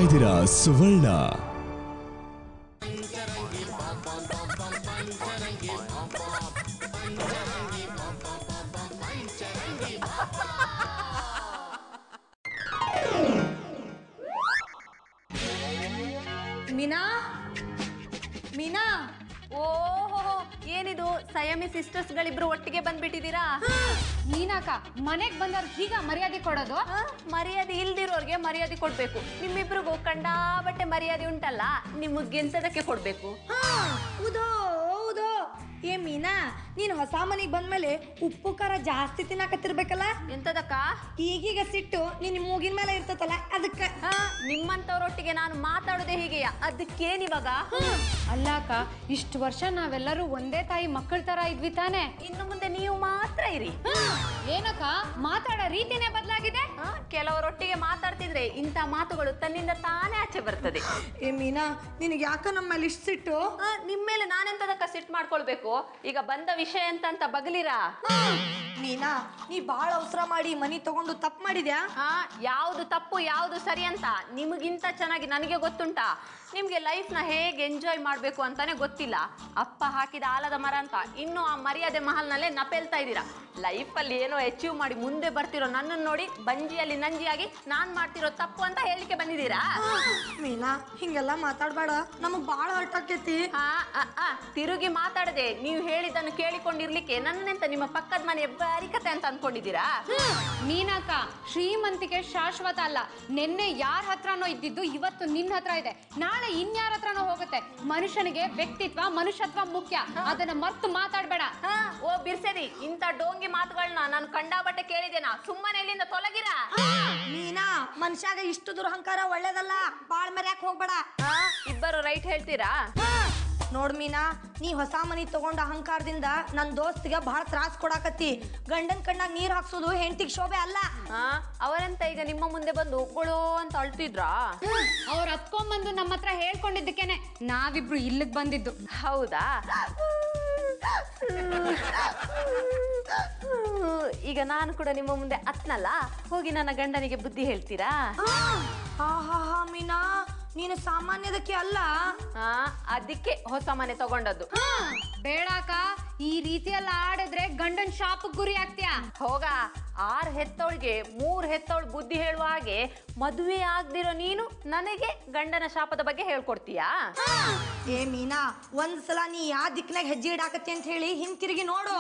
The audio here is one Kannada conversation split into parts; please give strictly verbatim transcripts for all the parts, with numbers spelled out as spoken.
ಇದ್ದೀರಾ ಸುವರ್ಣ. ಮೀನಾ ಮೀನಾ ಓಹೋ ಏನಿದು ಸಯಮಿ ಸಿಸ್ಟರ್ಸ್ ಗಳಿಬ್ರು ಒಟ್ಟಿಗೆ ಬಂದ್ಬಿಟ್ಟಿದ್ದೀರಾ? ಮೀನಾಕ ಮನೆಗ್ ಬಂದವ್ರು ಹೀಗ ಮರ್ಯಾದೆ ಕೊಡೋದು? ಮರ್ಯಾದೆ ಇಲ್ದಿರೋರ್ಗೆ ಮರ್ಯಾದೆ ಕೊಡ್ಬೇಕು. ನಿಮ್ಮಿಬ್ರಿಗೂ ಕಂಡಾಬಟ್ಟೆ ಮರ್ಯಾದೆ ಉಂಟಲ್ಲ, ನಿಮಗೆ ಎಂತದಕ್ಕೆ ಕೊಡ್ಬೇಕು? ಹೌದು ಹೌದು. ಏ ಮೀನಾ, ನೀನ್ ಹೊಸ ಮನೆಗ್ ಬಂದ್ಮೇಲೆ ಉಪ್ಪು ಖಾರ ಜಾಸ್ತಿ ತಿನ್ನಾಕತ್ತಿರ್ಬೇಕಲ್ಲ? ಎಂತದಕ್ಕ? ಈಗೀಗ ಸಿಟ್ಟು ನಿನ್ ಮೂಗಿನ ಮೇಲೆ ಇರ್ತತಲ್ಲ ಅದಕ್ಕ. ನಿಮ್ಮಂತವ್ರೊಟ್ಟಿಗೆ ನಾನು ಮಾತಾಡೋದೇ ಹೀಗೆಯಾ? ಅದಕ್ಕೇನಿವಾಗ? ಅಲ್ಲಾಕ, ಇಷ್ಟು ವರ್ಷ ನಾವೆಲ್ಲರೂ ಒಂದೇ ತಾಯಿ ಮಕ್ಕಳ ತರ ಇದ್ವಿ ತಾನೆ. ಇನ್ನು ಮುಂದೆ ನೀವು ಮಾತ್ರ ಇರಿ. ಏನಕ್ಕ ಮಾತಾಡೋ ರೀತಿನೇ ಬದಲಾಗಿದೆ? ಕೆಲವರೊಟ್ಟಿಗೆ ಮಾತಾಡ್ತಿದ್ರೆ ಇಂಥ ಮಾತುಗಳು ತನ್ನಿಂದ ತಾನೇ ಆಚೆ ಬರ್ತದೆ. ಏ ಮೀನಾ, ನಿನಗೆ ಯಾಕ ನಮ್ಮಲ್ಲಿ ಇಷ್ಟು ಸಿಟ್ಟು? ನಿಮ್ಮೇಲೆ ನಾನೆಂತದಕ್ಕ ಸಿಟ್ಟು ಮಾಡ್ಕೊಳ್ಬೇಕು? ಈಗ ಬಂದ ವಿಷಯ ಅಂತ ಅಂತ ಬಗಲಿರಾ? ಮೀನಾ, ನೀ ಬಾಳ ಅವಸರ ಮಾಡಿ ಮನಿ ತಗೊಂಡು ತಪ್ಪು ಮಾಡಿದ್ಯಾ? ಹಾ, ಯಾವ್ದು ತಪ್ಪು ಯಾವ್ದು ಸರಿ ಅಂತ ನಿಮಗಿಂತ ಚೆನ್ನಾಗಿ ನನಗೆ ಗೊತ್ತುಂಟಾ? ನಿಮ್ಗೆ ಲೈಫ್ ನ ಹೇಗೆ ಎಂಜಾಯ್ ಮಾಡ್ಬೇಕು ಅಂತಾನೆ ಗೊತ್ತಿಲ್ಲ. ಅಪ್ಪ ಹಾಕಿದ ಆಲದ ಮರ ಅಂತ ಇನ್ನು ಆ ಮರ್ಯಾದೆ ಮಹಲ್ನಲ್ಲೇ ನಪೇಲ್ತಾ ಇದ್ದೀರಾ. ಲೈಫ್ ಅಲ್ಲಿ ಏನೋ ಅಚೀವ್ ಮಾಡಿ ಮುಂದೆ ಬರ್ತಿರೋ ನನ್ನನ್ನು ನೋಡಿ ಬಂಜಿಯಲ್ಲಿ ನಂಜಿಯಾಗಿ ನಾನ್ ಮಾಡ್ತಿರೋ ತಪ್ಪು ಅಂತ ಹೇಳಿಕೆ ಬಂದಿದ್ದೀರಾ? ಮೀನಾ, ಹಿಂಗೆಲ್ಲ ಮಾತಾಡ್ಬೇಡ, ನಮಗ್ ಬಾಳ ಹರ್ಟ್ ಆಕೇತಿ. ಹಾ, ತಿರುಗಿ ಮಾತಾಡದೆ ನೀವು ಹೇಳಿದ್ದನ್ನು ಕೇಳಿಕೊಂಡಿರ್ಲಿಕ್ಕೆ ನನ್ನಂತ ನಿಮ್ಮ ಪಕ್ಕದ ಮನೆ ಬಾರಿಕತೆ ಅಂತ ಅನ್ಕೊಂಡಿದ್ದೀರಾ? ಮೀನಾಕ, ಶ್ರೀಮಂತಿಕೆ ಶಾಶ್ವತ ಅಲ್ಲ. ನಿನ್ನೆ ಯಾರ ಹತ್ರನೋ ಇದ್ದಿದ್ದು ಇವತ್ತು ನಿನ್ನ ಹತ್ರ ಇದೆ, ನಾಳೆ ಇನ್ಯಾರ ಹತ್ರನೋ ಹೋಗುತ್ತೆ. ಮನುಷ್ಯನಿಗೆ ವ್ಯಕ್ತಿತ್ವ ಮನುಷ್ಯತ್ವ ಮುಖ್ಯ, ಅದನ್ನ ಮರ್ತು ಮಾತಾಡ್ಬೇಡ. ಓ ಬಿರ್ಸೇರಿ, ಇಂಥ ಡೋಂಗಿ ಮಾತುಗಳನ್ನ ನಾನು ಕಂಡಾಬಟ್ಟೆ ಕೇಳಿದೇನಾ? ಸುಮ್ಮನೆ ಇಲ್ಲಿಂದ ತೊಲಗಿರ. ಮೀನಾ, ಮನುಷ್ಯಾಗ ಇಷ್ಟು ದುರಹಂಕಾರ ಒಳ್ಳೇದಲ್ಲ, ಬಾಳ್ ಮರ್ಯಾಕ್ ಹೋಗ್ಬೇಡ. ಇಬ್ಬರು ರೈಟ್ ಹೇಳ್ತೀರಾ? ನೋಡ್ ಮೀನಾ, ನೀ ಹೊಸ ಮನಿ ತಗೊಂಡ ಅಹಂಕಾರದಿಂದ ನನ್ ದೋಸ್ತಿಗೆ ಬಹಳ ತ್ರಾಸ್ ಕೊಡಾಕತ್ತಿ. ಗಂಡನ್ ಕಣ್ಣಾಗ ನೀರ್ ಹಾಕ್ಸೋದು ಹೆಂಡತಿಗೆ ಶೋಭೆ ಅಲ್ಲ. ಅವರಂತ ಈಗ ನಿಮ್ಮ ಮುಂದೆ ಬಂದು ಉಗ್ಗಳೋ ಅಂತ ಅಳ್ತಿದ್ರಾ? ಅವ್ರ ಹತ್ಕೊಂಡ್ಬಂದು ನಮ್ಮ ಹತ್ರ ಹೇಳ್ಕೊಂಡಿದ್ದಕ್ಕೇನೆ ನಾವಿಬ್ರು ಇಲ್ಲಿಗ್ ಬಂದಿದ್ದು. ಹೌದಾ? ಈಗ ನಾನು ಕೂಡ ನಿಮ್ಮ ಮುಂದೆ ಅತ್ನಲ್ಲ, ಹೋಗಿ ನನ್ನ ಗಂಡನಿಗೆ ಬುದ್ಧಿ ಹೇಳ್ತೀರಾ? ಹಾ ಹಾ ಹಾ ಮೀನಾ, ನೀನು ಸಾಮಾನ್ಯದಕ್ಕೆ ಅಲ್ಲ. ಹಾ, ಅದಕ್ಕೆ ಹೊಸ ಮನೆ ತಗೊಂಡದ್ದು. ಬೇಡಾಕ, ಈ ರೀತಿಯೆಲ್ಲ ಆಡಿದ್ರೆ ಗಂಡನ್ ಶಾಪಕ್ ಗುರಿ ಆಗ್ತೀಯ. ಹೋಗ, ಆರ್ ಹೆತ್ತವಳಿಗೆ ಮೂರ್ ಹೆತ್ತವಳು ಬುದ್ಧಿ ಹೇಳುವ ಹಾಗೆ ಮದುವೆ ಆಗ್ದಿರೋ ನೀನು ನನಗೆ ಗಂಡನ ಶಾಪದ ಬಗ್ಗೆ ಹೇಳ್ಕೊಡ್ತೀಯಾ? ಏ ಮೀನಾ, ಒಂದ್ಸಲ ನೀ ಯಾ ದಿಕ್ನಾಗ ಹೆಜ್ಜೆ ಇಡಾಕತ್ತಿ ಅಂತ ಹೇಳಿ ಹಿಂತಿರುಗಿ ನೋಡು.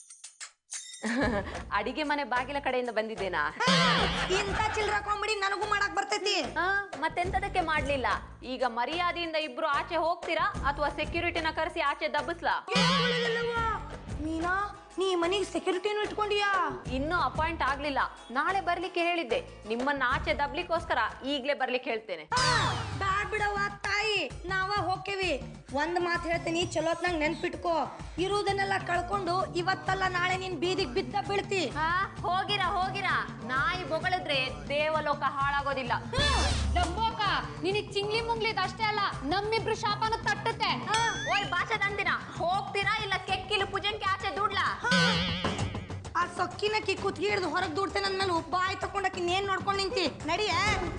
ಅಡಿಗೆ ಮನೆ ಬಾಗಿಲ ಕಡೆಯಿಂದ ಬಂದಿದ್ದೇನಾ? ಇಂತ ಚಿಲ್ರ ಕಾಮಿಡಿ ನನಗೂ ಮಾಡಕ್ ಬರ್ತೈತಿ. ಮತ್ತೆಂತದಕ್ಕೆ ಮಾಡ್ಲಿಲ್ಲ? ಈಗ ಮರ್ಯಾದೆಯಿಂದ ಇಬ್ರು ಆಚೆ ಹೋಗ್ತೀರಾ ಅಥವಾ ಸೆಕ್ಯೂರಿಟಿನ ಕರೆಸಿ ಆಚೆ ದಬ್ಬಸ್ಲಾ? ಮೀನಾ, ನೀ ಮನಿಗೆ ಸೆಕ್ಯೂರಿಟಿನೂ ಇಟ್ಕೊಂಡಿಯಾ? ಇನ್ನೂ ಅಪಾಯಿಂಟ್ ಆಗ್ಲಿಲ್ಲ, ನಾಳೆ ಬರ್ಲಿಕ್ಕೆ ಹೇಳಿದ್ದೆ. ನಿಮ್ಮನ್ನ ಆಚೆ ದಬ್ಲಿಕ್ಕೋಸ್ಕರ ಈಗ್ಲೇ ಬರ್ಲಿಕ್ಕೆ ಹೇಳ್ತೇನೆ. ಬ್ಯಾಡ್ ಬಿಡವ ತಾಯಿ, ನಾವ ಹೋಗ್ತೇವಿ. ಒಂದ್ ಮಾತು ಹೇಳ್ತೀನಿ, ಚಲೋತ್ನಾಗ ನೆನ್ಪಿಟ್ಕೋ. ಇರುವುದನ್ನೆಲ್ಲ ಕಳ್ಕೊಂಡು ಇವತ್ತಲ್ಲ ನಾಳೆ ನೀನ್ ಬೀದಿಗೆ ಬಿದ್ದ ಬೀಳ್ತಿ. ಹೋಗಿರ ಹೋಗಿರ, ನಾಯಿ ಬೊಗಳಿದ್ರೆ ದೇವಲೋಕ ಹಾಳಾಗೋದಿಲ್ಲ. ಡಂಬೋಕ, ನಿನಗ್ ಚಿಂಗ್ಲಿ ಮುಂಗ್ಲಿದ್ ಅಷ್ಟೇ ಅಲ್ಲ, ನಮ್ಮಿಬ್ರು ಶಾಪನ ತಟ್ಟುತ್ತೆ. ಓಯ್ ಭಾಷೆ ತಂದಿನ, ಹೋಗ್ತೀರಾ ಇಲ್ಲ ಕೆಕ್ಕಿಲು ಪೂಜನ್ಗೆ ಆಚೆ ದುಡ್ಲಾ? ಆ ಸೊಕ್ಕಿನಕ್ಕಿ ಕುತ್ಗಿ ಹಿಡ್ದು ಹೊರಗ್ ದುಡ್ತೇನೆ ಅಂದ್ಮೇಲೆ ಬಾಯಿ ತಕೊಂಡಕ್ಕಿ ನೇನ್ ನೋಡ್ಕೊಂಡ್ ನಿಂತಿ ನಡಿಯ.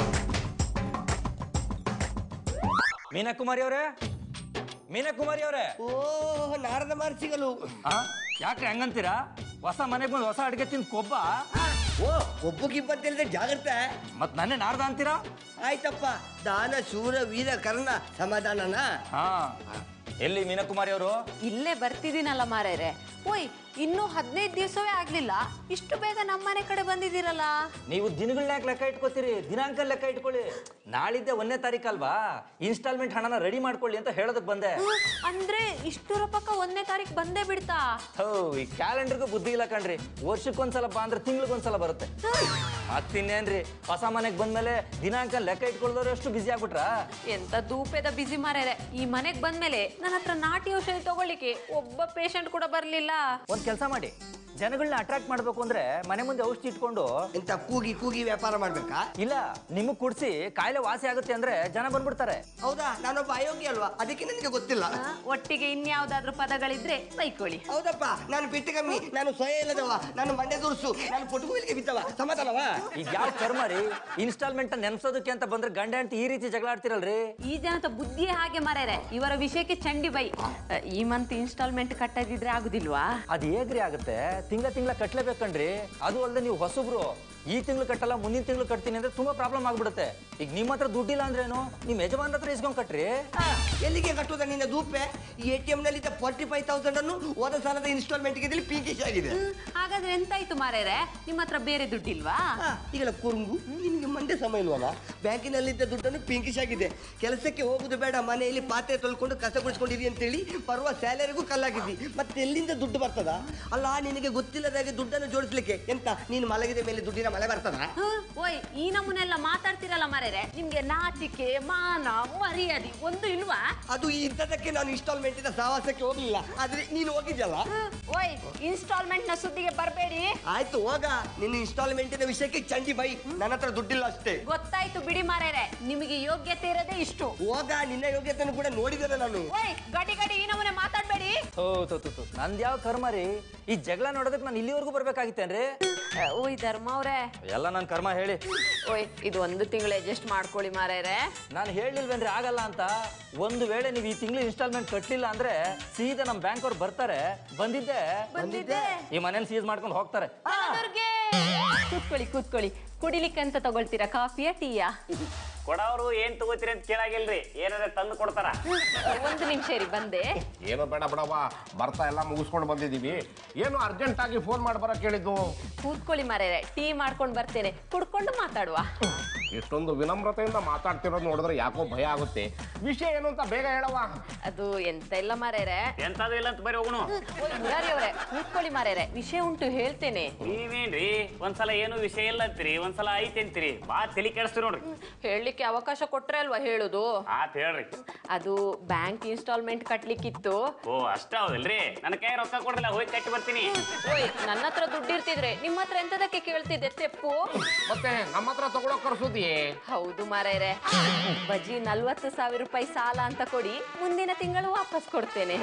ಮೀನಾ ಕುಮಾರಿ ಅವರೇ, ಮೀನಾ ಕುಮಾರಿ ಅವರೇ. ಓ, ನಾರದ ಮಾರ್ಸಿಗಲು. ಯಾಕ್ರಿ ಹಂಗಂತೀರಾ? ಹೊಸ ಮನೆಗೆ ಬಂದು ಹೊಸ ಅಡ್ಗೆ ತಿಂದು ಕೊಬ್ಬ. ಓ, ಒಬ್ಬಗಿಬ್ಬತ್ತಿಲ್ಲದೆ ಜಾಗ್ರತೆ. ಮತ್ ನನ್ನೇ ನಾರದ ಅಂತೀರಾ? ಆಯ್ತಪ್ಪ, ದಾನ ಶೂರ ವೀರ ಕರ್ಣ ಸಮಾಧಾನನ. ಹಾ, ಎಲ್ಲಿ ಮೀನಾ ಕುಮಾರಿ ಅವರು? ಇಲ್ಲೇ ಬರ್ತಿದ್ದೀನಲ್ಲ ಮಾರೇರೆ. ಓಯ್, ಇನ್ನೂ ಹದಿನೈದು ದಿವಸವೇ ಆಗ್ಲಿಲ್ಲ, ಇಷ್ಟು ಬೇಗ ನಮ್ಮನೆ ಕಡೆ ಬಂದಿದ್ದೀರಲ್ಲ? ನೀವು ದಿನಗಳನ್ನ ಲೆಕ್ಕ ಇಟ್ಕೋತೀರಿ, ದಿನಾಂಕ ಲೆಕ್ಕ ಇಟ್ಕೊಳ್ಳಿ. ನಾಳಿದ್ದೆ ಒಂದನೇ ತಾರೀಕಲ್ವಾ, ಇನ್ಸ್ಟಾಲ್ಮೆಂಟ್ ಹಣನ ರೆಡಿ ಮಾಡ್ಕೊಳ್ಳಿ ಅಂತ ಹೇಳೋದಕ್ ಬಂದೆ. ಅಂದ್ರೆ ಇಷ್ಟರ ಪಕ್ಕ ಒಂದನೇ ತಾರೀಕು ಬಂದೇ ಬಿಡ್ತಾ? ಹೌ, ಈ ಕ್ಯಾಲೆಂಡರ್ಗೂ ಬುದ್ಧಿ ಇಲ್ಲ ಕಣ್ರಿ. ವರ್ಷಕ್ಕೊಂದ್ಸಲ ಬಾ ಅಂದ್ರೆ ತಿಂಗ್ಳಿಗೊಂದ್ಸಲ ಬರುತ್ತೆ. ಮತ್ತಿನ್ನೇನ್ರಿ, ಹೊಸ ಮನೆಗೆ ಬಂದ್ಮೇಲೆ ದಿನಾಂಕ ಲೆಕ್ಕ ಇಟ್ಕೊಳ್ದವ್ರು ಅಷ್ಟು ಬಿಸಿ ಆಗ್ಬಿಟ್ರಾ? ಎಂತ ದೂಪೇದ ಬಿಸಿ ಮಾರೇರೆ. ಈ ಮನೆಗ್ ಬಂದ್ಮೇಲೆ ನನ್ನ ಹತ್ರ ನಾಟಿ ಔಷಧಿ ತಗೊಳ್ಳಿಕ್ಕೆ ಒಬ್ಬ ಪೇಷಂಟ್ ಕೂಡ ಬರ್ಲಿಲ್ಲ. ಒಂದ್ ಕೆಲಸ ಮಾಡಿ, ಜನಗಳನ್ನ ಅಟ್ರಾಕ್ಟ್ ಮಾಡ್ಬೇಕು ಅಂದ್ರೆ ಮನೆ ಮುಂದೆ ಔಷಧಿ ಇಟ್ಕೊಂಡು ಎಂತ ಕೂಗಿ ಕೂಗಿ ವ್ಯಾಪಾರ ಮಾಡ್ಬೇಕಾ? ಇಲ್ಲ ನಿಮಗ್ ಕುಡ್ಸಿ ಕಾಯಿಲೆ ವಾಸಿ ಆಗುತ್ತೆ ಅಂದ್ರೆ ಜನ ಬಂದ್ಬಿಡ್ತಾರೆ. ಹೌದಾ? ನಾನೊಬ್ಬ ಅಯೋಗ್ಯ ಅಲ್ವಾ, ಅದಕ್ಕೆ ನನಗೆ ಗೊತ್ತಿಲ್ಲ. ಒಟ್ಟಿಗೆ ಇನ್ಯಾವ್ದಾದ್ರು ಪದಗಳಿದ್ರೆ ಬೈಕೊಳ್ಳಿ. ಹೌದಪ್ಪ, ನಾನು ಬಿಟ್ಟು ಕಮ್ಮಿ, ನಾನು ಸ್ವಯ ಇಲ್ಲದವ, ನಾನು ಮಂಡೆ ದುರ್ಸು, ನಾನು ಪೊಟುಗುವಿಗೆ ಬಿದ್ದವ, ಸಮಾಧಾನವಾ? ಈಗ ಯಾವ ಕರ್ಮ ರೀ, ಇನ್ಸ್ಟಾಲ್ಮೆಂಟ್ ನೆನ್ಸೋದಕ್ಕೆ ಅಂತ ಬಂದ್ರೆ ಗಂಡ ಅಂತ ಈ ರೀತಿ ಜಗಳ ಆಡ್ತಿರಲ್ರಿ. ಈ ಜನತ ಬುದ್ಧಿ ಹಾಗೆ ಮರ್ಯಾರೆ, ಇವರ ವಿಷಯಕ್ಕೆ ಚಂಡಿ ಬೈ. ಈ ಮಂತ್ ಇನ್ಸ್ಟಾಲ್ಮೆಂಟ್ ಕಟ್ಟದಿದ್ರೆ ಆಗುದಿಲ್ವಾ? ಅದ್ ಹೇಗ್ರಿ ಆಗುತ್ತೆ? ತಿಂಗಳ ತಿಂಗಳ ಕಟ್ಲೇಬೇಕನ್ರಿ. ಅದು ಅಲ್ಲದೆ ನೀವು ಹೊಸಬ್ರು, ಈ ತಿಂಗಳು ಕಟ್ಟಲ್ಲ ಮುಂದಿನ ತಿಂಗಳು ಕಟ್ತೀನಿ ಅಂದ್ರೆ ತುಂಬಾ ಪ್ರಾಬ್ಲಮ್ ಆಗ್ಬಿಡುತ್ತೆ. ಈಗ ನಿಮ್ಮ ಹತ್ರ ದುಡ್ಡಿಲ್ಲ ಅಂದ್ರೇನು, ನಿಮ್ ಯಜಮಾನ್ ಹತ್ರ ಇಸ್ಕೊಂಡ್ ಕಟ್ರಿ. ಎಲ್ಲಿಗೆ ಕಟ್ಟುದ ನಿನ್ನ ದೂಪೆ? ಈ ಎ ಟಿ ಎಂ ನಲ್ಲಿ ಫಾರ್ಟಿ ಫೈವ್ ತೌಸಂಡ್ ಅನ್ನು ಹೋದ ಸಾಲದ ಇನ್ಸ್ಟಾಲ್ಮೆಂಟ್ ಗೆ ಪಿಂಕಿಶ್ ಆಗಿದೆ. ಹಾಗಾದ್ರೆ ಎಂತಾಯ್ತು ಮಾರೇರೆ, ನಿಮ್ಮ ಹತ್ರ ಬೇರೆ ದುಡ್ಡಿಲ್ವಾ? ಈಗಲ ಕುರುಂಗು, ನಿನ್ಗೆ ಮಂಡೆ ಸಮಯ ಇಲ್ವಲ್ಲ? ಬ್ಯಾಂಕಿನಲ್ಲಿದ್ದ ದುಡ್ಡನ್ನು ಪಿಂಕಿಶ್ ಆಗಿದೆ. ಕೆಲಸಕ್ಕೆ ಹೋಗುದು ಬೇಡ, ಮನೆಯಲ್ಲಿ ಪಾತ್ರೆ ತೊಳ್ಕೊಂಡು ಕಸ ಗುಡಿಸ್ಕೊಂಡಿರಿ ಅಂತೇಳಿ ಬರುವ ಸ್ಯಾಲರಿಗೂ ಕಲ್ಲಾಗಿದ್ದಿ. ಮತ್ತೆ ಎಲ್ಲಿಂದ ದುಡ್ಡು ಬರ್ತದ? ಅಲ್ಲ, ನಿನಗೆ ಗೊತ್ತಿಲ್ಲದಾಗೆ ದುಡ್ಡನ್ನು ಜೋಡಿಸ್ಲಿಕ್ಕೆ ಎಂತ ನೀನು ಮಲಗಿದ ಮೇಲೆ ದುಡ್ಡಿನ ಮಳೆ ಬರ್ತದ? ಓಯ್, ಈ ನಮೂನೆಲ್ಲ ಮಾತಾಡ್ತಿರಲ್ಲ ಮಾರೇರೆ, ನಿಮ್ಗೆ ನಾಚಿಕೆ ಮಾನ ಮರ್ಯಾದೆ ಒಂದು ಇಲ್ವಾ? ಅದು ಇಂಥದಕ್ಕೆ ನಾನು ಇನ್ಸ್ಟಾಲ್ಮೆಂಟ್ ಇಂದ ಸಹವಾಸಕ್ಕೆ ಹೋಗ್ಲಿಲ್ಲ, ಆದ್ರೆ ನೀನು ಹೋಗಿದ್ಯಲ್ಲ. ಓಯ್, ಇನ್ಸ್ಟಾಲ್ಮೆಂಟ್ ನ ಸುದ್ದಿಗೆ ಬರ್ಬೇಡಿ. ಆಯ್ತು ಹೋಗ, ನಿನ್ನ ಇನ್ಸ್ಟಾಲ್ಮೆಂಟಿನ ವಿಷಯಕ್ಕೆ ಚಂಡಿ ಬೈ, ನನ್ನ ಹತ್ರ ದುಡ್ಡಿಲ್ಲ ಅಷ್ಟೇ. ಗೊತ್ತಾಯ್ತು ಬಿಡಿ ಮಾರೇರೆ, ನಿಮಗೆ ಯೋಗ್ಯತೆ ಇರೋದೇ ಇಷ್ಟು. ಹೋಗ, ನಿನ್ನ ಯೋಗ್ಯತೆಯನ್ನು ಕೂಡ ನೋಡಿದ್ದೇನೆ ನಾನು. ಓಯ್, ಗಡಿ ಗಡಿ ಈ ನಮೂನೆ ಮಾತಾಡ್ಬೇಡಿ. ನಂದ್ ಯಾವ ಕರ್ಮ ರೀ, ಈ ಜಗಳ ನೋಡೋದಕ್ಕೆ ನಾನು ಇಲ್ಲಿವರೆಗೂ ಬರ್ಬೇಕಾಗಿತ್ತೇನ್ರಿ? ಓಯ್ ಧರ್ಮ ಅವ್ರೆ, ಎಲ್ಲ ನನ್ ಕರ್ಮ ಹೇಳಿ. ಓಯ್, ಇದು ಒಂದು ತಿಂಗಳು ಅಡ್ಜಸ್ಟ್ ಮಾಡ್ಕೊಳ್ಳಿ ಮಾರೇರೆ. ನಾನು ಹೇಳಿಲ್ವೇನ್ರಿ ಆಗಲ್ಲ ಅಂತ. ಒಂದು ವೇಳೆ ನೀವು ಈ ತಿಂಗಳು ಇನ್ಸ್ಟಾಲ್ಮೆಂಟ್ ಕಟ್ಲಿಲ್ಲ ಅಂದ್ರೆ ಸೀದಾ ನಮ್ ಬ್ಯಾಂಕ್ ಅವ್ರು ಬರ್ತಾರೆ. ಬಂದಿದ್ದೆ ಬಂದಿದ್ದೆ ಈ ಮನೇಲಿ ಸೀಸ್ ಮಾಡ್ಕೊಂಡು ಹೋಗ್ತಾರೆ. ಕೂತ್ಕೊಳ್ಳಿ ಕೂತ್ಕೊಳ್ಳಿ. ಕುಡಿಲಿಕ್ಕೆ ಅಂತ ತಗೊಳ್ತೀರಾ, ಕಾಫಿಯಾ ಟೀಯಾ? ಕೊಡೋರು ಏನ್ ತಗೋತೀರಿ ಅಂತ ಕೇಳಾಗಿಲ್ರಿ, ಏನಾರ ತಂದು ಕೊಡ್ತಾರ. ಒಂದು ನಿಮಿಷ ರೀ, ಬಂದೆ. ಏನೋ ಬೇಡ ಬಿಡವ್ವ, ಬರ್ತಾ ಎಲ್ಲ ಮುಗಿಸ್ಕೊಂಡು ಬಂದಿದ್ದೀವಿ. ಏನು ಅರ್ಜೆಂಟ್ ಆಗಿ ಫೋನ್ ಮಾಡಿ ಬರಕ್ ಹೇಳಿದ್ದು? ಕೂತ್ಕೊಳ್ಳಿ ಮಾರೇರೆ, ಟೀ ಮಾಡ್ಕೊಂಡು ಬರ್ತೇನೆ, ಕುಡ್ಕೊಂಡು ಮಾತಾಡುವ. ಇಷ್ಟೊಂದು ವಿನಮ್ರತೆಯಿಂದ ಮಾತಾಡ್ತಿರೋದು ನೋಡಿದ್ರೆ ಯಾಕೋ ಭಯ ಆಗುತ್ತೆ. ವಿಷಯ ಏನು ಅಂತ ಬೇಗ ಹೇಳವ್ವ. ಅದು ಎಂತ ಇಲ್ಲ ಮಾರೇರೆ. ಎಂತದು ಇಲ್ಲ ಅಂತ ಬರೀ ಹೋಗುನು. ಓಯ್ ಮುರಾರಿ ಅವರೇ, ಕೂತ್ಕೊಳ್ಳಿ ಮಾರೇರೆ, ವಿಷಯ ಉಂಟು ಹೇಳ್ತೇನೆ. ನೀವೇನ್ರಿ ಒಂದ್ಸಲ ಏನು ವಿಷಯ ಇಲ್ಲ ಅಂತೀರಿ, ಒಂದ್ಸಲ ಐತೆ ಅಂತೀರಿ, ಬಾ ತಲೆ ಕೆಡಿಸ್ತೀರಿ ನೋಡ್ರಿ. ಹೇಳಲಿಕ್ಕೆ ಅವಕಾಶ ಕೊಟ್ರೆ ಅಲ್ವಾ ಹೇಳುದು. ಆತ್ ಹೇಳ್ರಿ. ಅದು ಬ್ಯಾಂಕ್ ಇನ್ಸ್ಟಾಲ್ಮೆಂಟ್ ಕಟ್ಲಿಕ್ಕಿತ್ತು. ಓ ಅಷ್ಟ ಹೌದಲ್ರಿ, ನನ್ನ ಕೈ ರೊಕ್ಕ ಕೊಡಲ್ಲ, ಹೋಗಿ ಕಟ್ಟಿ ಬರ್ತೀನಿ. ಓಯ್, ನನ್ನ ಹತ್ರ ದುಡ್ಡು ಇರ್ತಿದ್ರೆ ನಿಮ್ಮ ಹತ್ರ ಎಂತದಕ್ಕೆ ಕೇಳ್ತಿದ್ದೆ ತೆಪ್ಪು? ಮತ್ತೆ ನಮ್ಮ ಹತ್ರ ತಗೊಳಕ್ ಕರ್ಸುದಿ? ಹೌದು ಮಾರೇರೆ, ಬಜ್ಜಿ ನಲ್ವತ್ತು ಸಾವಿರ ರೂಪಾಯಿ ಸಾಲ ಅಂತ ಕೊಡಿ, ಮುಂದಿನ ತಿಂಗಳು ವಾಪಸ್ ಕೊಡ್ತೇನೆ.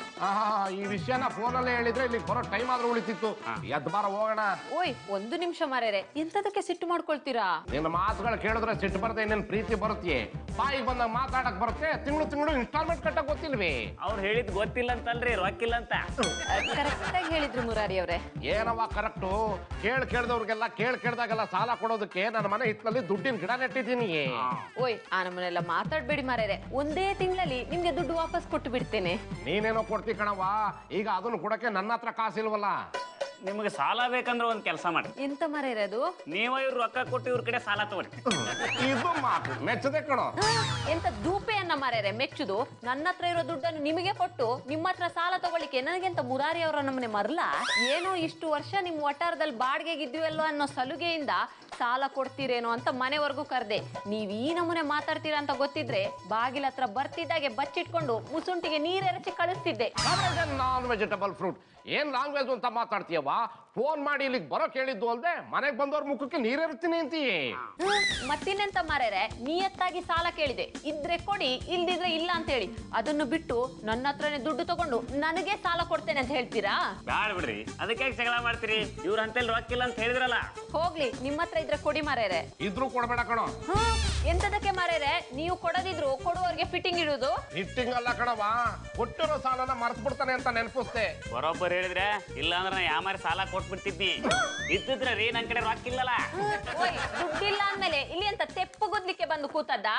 ಈ ವಿಷಯನ ಫೋನಲ್ಲೇ ಹೇಳಿದ್ರೆ ಇಲ್ಲಿ ಬರೋ ಟೈಮ್ ಆದ್ರೂ ಉಳಿತಿತ್ತು. ಎದ್ ಬಾರ ಹೋಗೋಣ. ಓಯ್, ಒಂದು ನಿಮಿಷ ಮಾರೇರೆ, ಎಂತದಕ್ಕೆ ಸಿಟ್ಟು ಮಾಡ್ಕೊಳ್ತೀರಾ? ನಿನ್ನ ಮಾತುಗಳು ಕೇಳಿದ್ರೆ ಸಿಟ್ಟು ಬರುತ್ತೆ, ಇನ್ನೇನ್ ಪ್ರೀತಿ ಬರುತ್ತೆ. ಬಾಯಿಗೆ ಬಂದಾಗ ಮಾತಾಡಕ್ ಬರುತ್ತೆ, ತಿಂಗಳು ತಿಂಗಳು ಇನ್ಸ್ಟಾಲ್ಮೆಂಟ್ ಕಟ್ಟಕ್ ಗೊತ್ತಿಲ್ವೇ? ಅವ್ರು ಹೇಳಿದ್ ಗೊತ್ತಿಲ್ಲ ಅಂತಲ್ರಿ, ರೊಕ್ಕಿಲ್ಲ ಅಂತ. ಕರೆಕ್ಟ್ ಆಗಿ ಹೇಳಿದ್ರು ಮುರಾರಿ ಅವರೇ. ಏನವ್ವ ಕರೆಕ್ಟು? ಕೇಳ್ ಕೇಳ್ದವ್ರಿಗೆಲ್ಲ ಕೇಳ್ ಕೇಳ್ದಾಗೆಲ್ಲ ಸಾಲ ಕೊಡೋದಕ್ಕೆ ನನ್ನ ಮನೆ ಹಿತ್ತಲಲ್ಲಿ ದುಡ್ಡಿನ ಗಿಡ ನೆಟ್ಟಿದ್ದೀನಿ. ಓಯ್, ಆ ನಮ್ಮನೆಲ್ಲ ಮಾತಾಡ್ಬೇಡಿ ಮಾರೇರೆ, ಒಂದೇ ತಿಂಗಳಲ್ಲಿ ನಿಮ್ಗೆ ದುಡ್ಡು ವಾಪಸ್ ಕೊಟ್ಟು ಬಿಡ್ತೇನೆ. ನೀನೇನೋ ಕೊಡ್ತಿ ಕಣವ್ವ, ಈಗ ಅದನ್ನು ಕೊಡಕ್ಕೆ ನನ್ನ ಹತ್ರ ಕಾಸಿಲ್ವಲ್ಲ. ನಿಮ್ಗೆ ಸಾಲ ಬೇಕಂದ್ರೆ ಒಂದ್ ಕೆಲಸ ಮಾಡಿ. ಎಂತ ಮಾರೇರೆ ಅದು? ನೀವ ಇವ್ರು ರೊಕ್ಕ ಕೊಟ್ಟು ಇವ್ರ ಕಡೆ ಸಾಲ ತಗೊಳ್ಳಿ. ಇದು ಮಾತು ಮೆಚ್ಚದೆ ಕಣೋ. ಎಂತ ದೂಪೆಯನ್ನ ಮಾರೇರೆ ಮೆಚ್ಚುದು? ನನ್ನ ಹತ್ರ ಇರೋ ದುಡ್ಡನ್ನು ನಿಮಗೆ ಕೊಟ್ಟು ನಿಮ್ಮ ಹತ್ರ ಸಾಲ ತಗೊಳ್ಳಿಕ್ಕೆ ನನಗೆಂತ ಮುರಾರಿ ಅವರ ನಮ್ಮನೆ ಮರ್ಲ? ಏನೋ ಇಷ್ಟು ವರ್ಷ ನಿಮ್ ವಟಾರದಲ್ಲಿ ಬಾಡಿಗೆಗಿದ್ವಿಯಲ್ಲೋ ಅನ್ನೋ ಸಲುಗೆಯಿಂದ ಸಾಲ ಕೊಡ್ತೀರೇನೋ ಅಂತ ಮನೆವರೆಗೂ ಕರ್ದೆ. ನೀವ್ ಈ ನಮೂನೆ ಮಾತಾಡ್ತೀರಾ ಅಂತ ಗೊತ್ತಿದ್ರೆ ಬಾಗಿಲ ಹತ್ರ ಬರ್ತಿದ್ದಾಗೆ ಬಚ್ಚಿಟ್ಕೊಂಡು ಮುಸುಂಟಿಗೆ ನೀರೆರಚಿ ಕಳಿಸ್ತಿದ್ದೆ. ನಾನ್ ವೆಜಿಟಬಲ್ ಫ್ರೂಟ್ ಏನ್ ಲ್ಯಾಂಗ್ವೇಜ್ ಅಂತ ಮಾತಾಡ್ತೀಯವ್ವ? ಫೋನ್ ಮಾಡಿ ಇಲ್ಲಿಗೆ ಬರೋ ಕೇಳಿದ್ದು ಅಲ್ದೆ ಮನೆಗೆ ಬಂದವ್ರ ಮುಖಕ್ಕೆ ನೀರಿರ್ತೀನಿ ಅಂತೀಯ. ಮತ್ತಿನ್ನೆಂತ ಮಾರೇರೆ, ನಿಯತ್ತಾಗಿ ಸಾಲ ಕೇಳಿದೆ, ಇದ್ರೆ ಕೊಡಿ, ಇಲ್ದಿದ್ರೆ ಇಲ್ಲ ಅಂತ ಹೇಳಿ, ಅದನ್ನು ಬಿಟ್ಟು ನನ್ನ ಹತ್ರನೇ ದುಡ್ಡು ತಗೊಂಡು ನನಗೆ ಸಾಲ ಕೊಡ್ತೇನೆ ಅಂತ ಹೇಳ್ತೀರಾ? ಬ್ಯಾಡ ಬಿಡ್ರಿ, ಅದಕ್ಕೆ ಜಗಳ ಮಾಡ್ತೀರಿ. ಇವ್ರ ಅಂತೇಳಿ ರೊಕ್ಕಿಲ್ಲ ಅಂತ ಹೇಳಿದ್ರಲ್ಲ. ಹೋಗ್ಲಿ, ನಿಮ್ಮ ಹತ್ರ ಇದ್ರೆ ಕೊಡಿ ಮಾರೇರೆ. ಇದ್ರು ಕೊಡ್ಬೇಡ ಕಣೋ. ಎಂತದಕ್ಕೆ ಮಾರೇರೆ, ನೀವು ಕೊಡದಿದ್ರು ಕೊಡುವವರಿಗೆ ಫಿಟ್ಟಿಂಗ್ ಇಡುದು? ಫಿಟ್ಟಿಂಗ್ ಅಲ್ಲ ಕಣವ, ಕೊಟ್ಟಿರೋ ಸಾಲನ ಮರ್ತ್ ಬಿಡ್ತಾನೆ ಅಂತ ನೆನಪಿಸ್ತೆ. ಬರೋಬ್ಬರ್ ಹೇಳಿದ್ರೆ, ಇಲ್ಲ ಅಂದ್ರೆ ಯಾಮಾರಿ ಸಾಲ ಕೊಟ್ಬಿಡ್ತಿದ್ನಿ. ಇದ್ದಿದ್ರೆ ರೀ ನನ್ ಕಡೆ ರೊಕ್ಕ ಇಲ್ಲಲ್ಲ. ಓಯ್, ದುಡ್ಡಿಲ್ಲ ಅಂದ್ಮೇಲೆ ಇಲ್ಲಿ ಅಂತ ತೆಪ್ಪು ಗುದ್ಲಿಕ್ಕೆ ಬಂದು ಕೂತದ್ದ?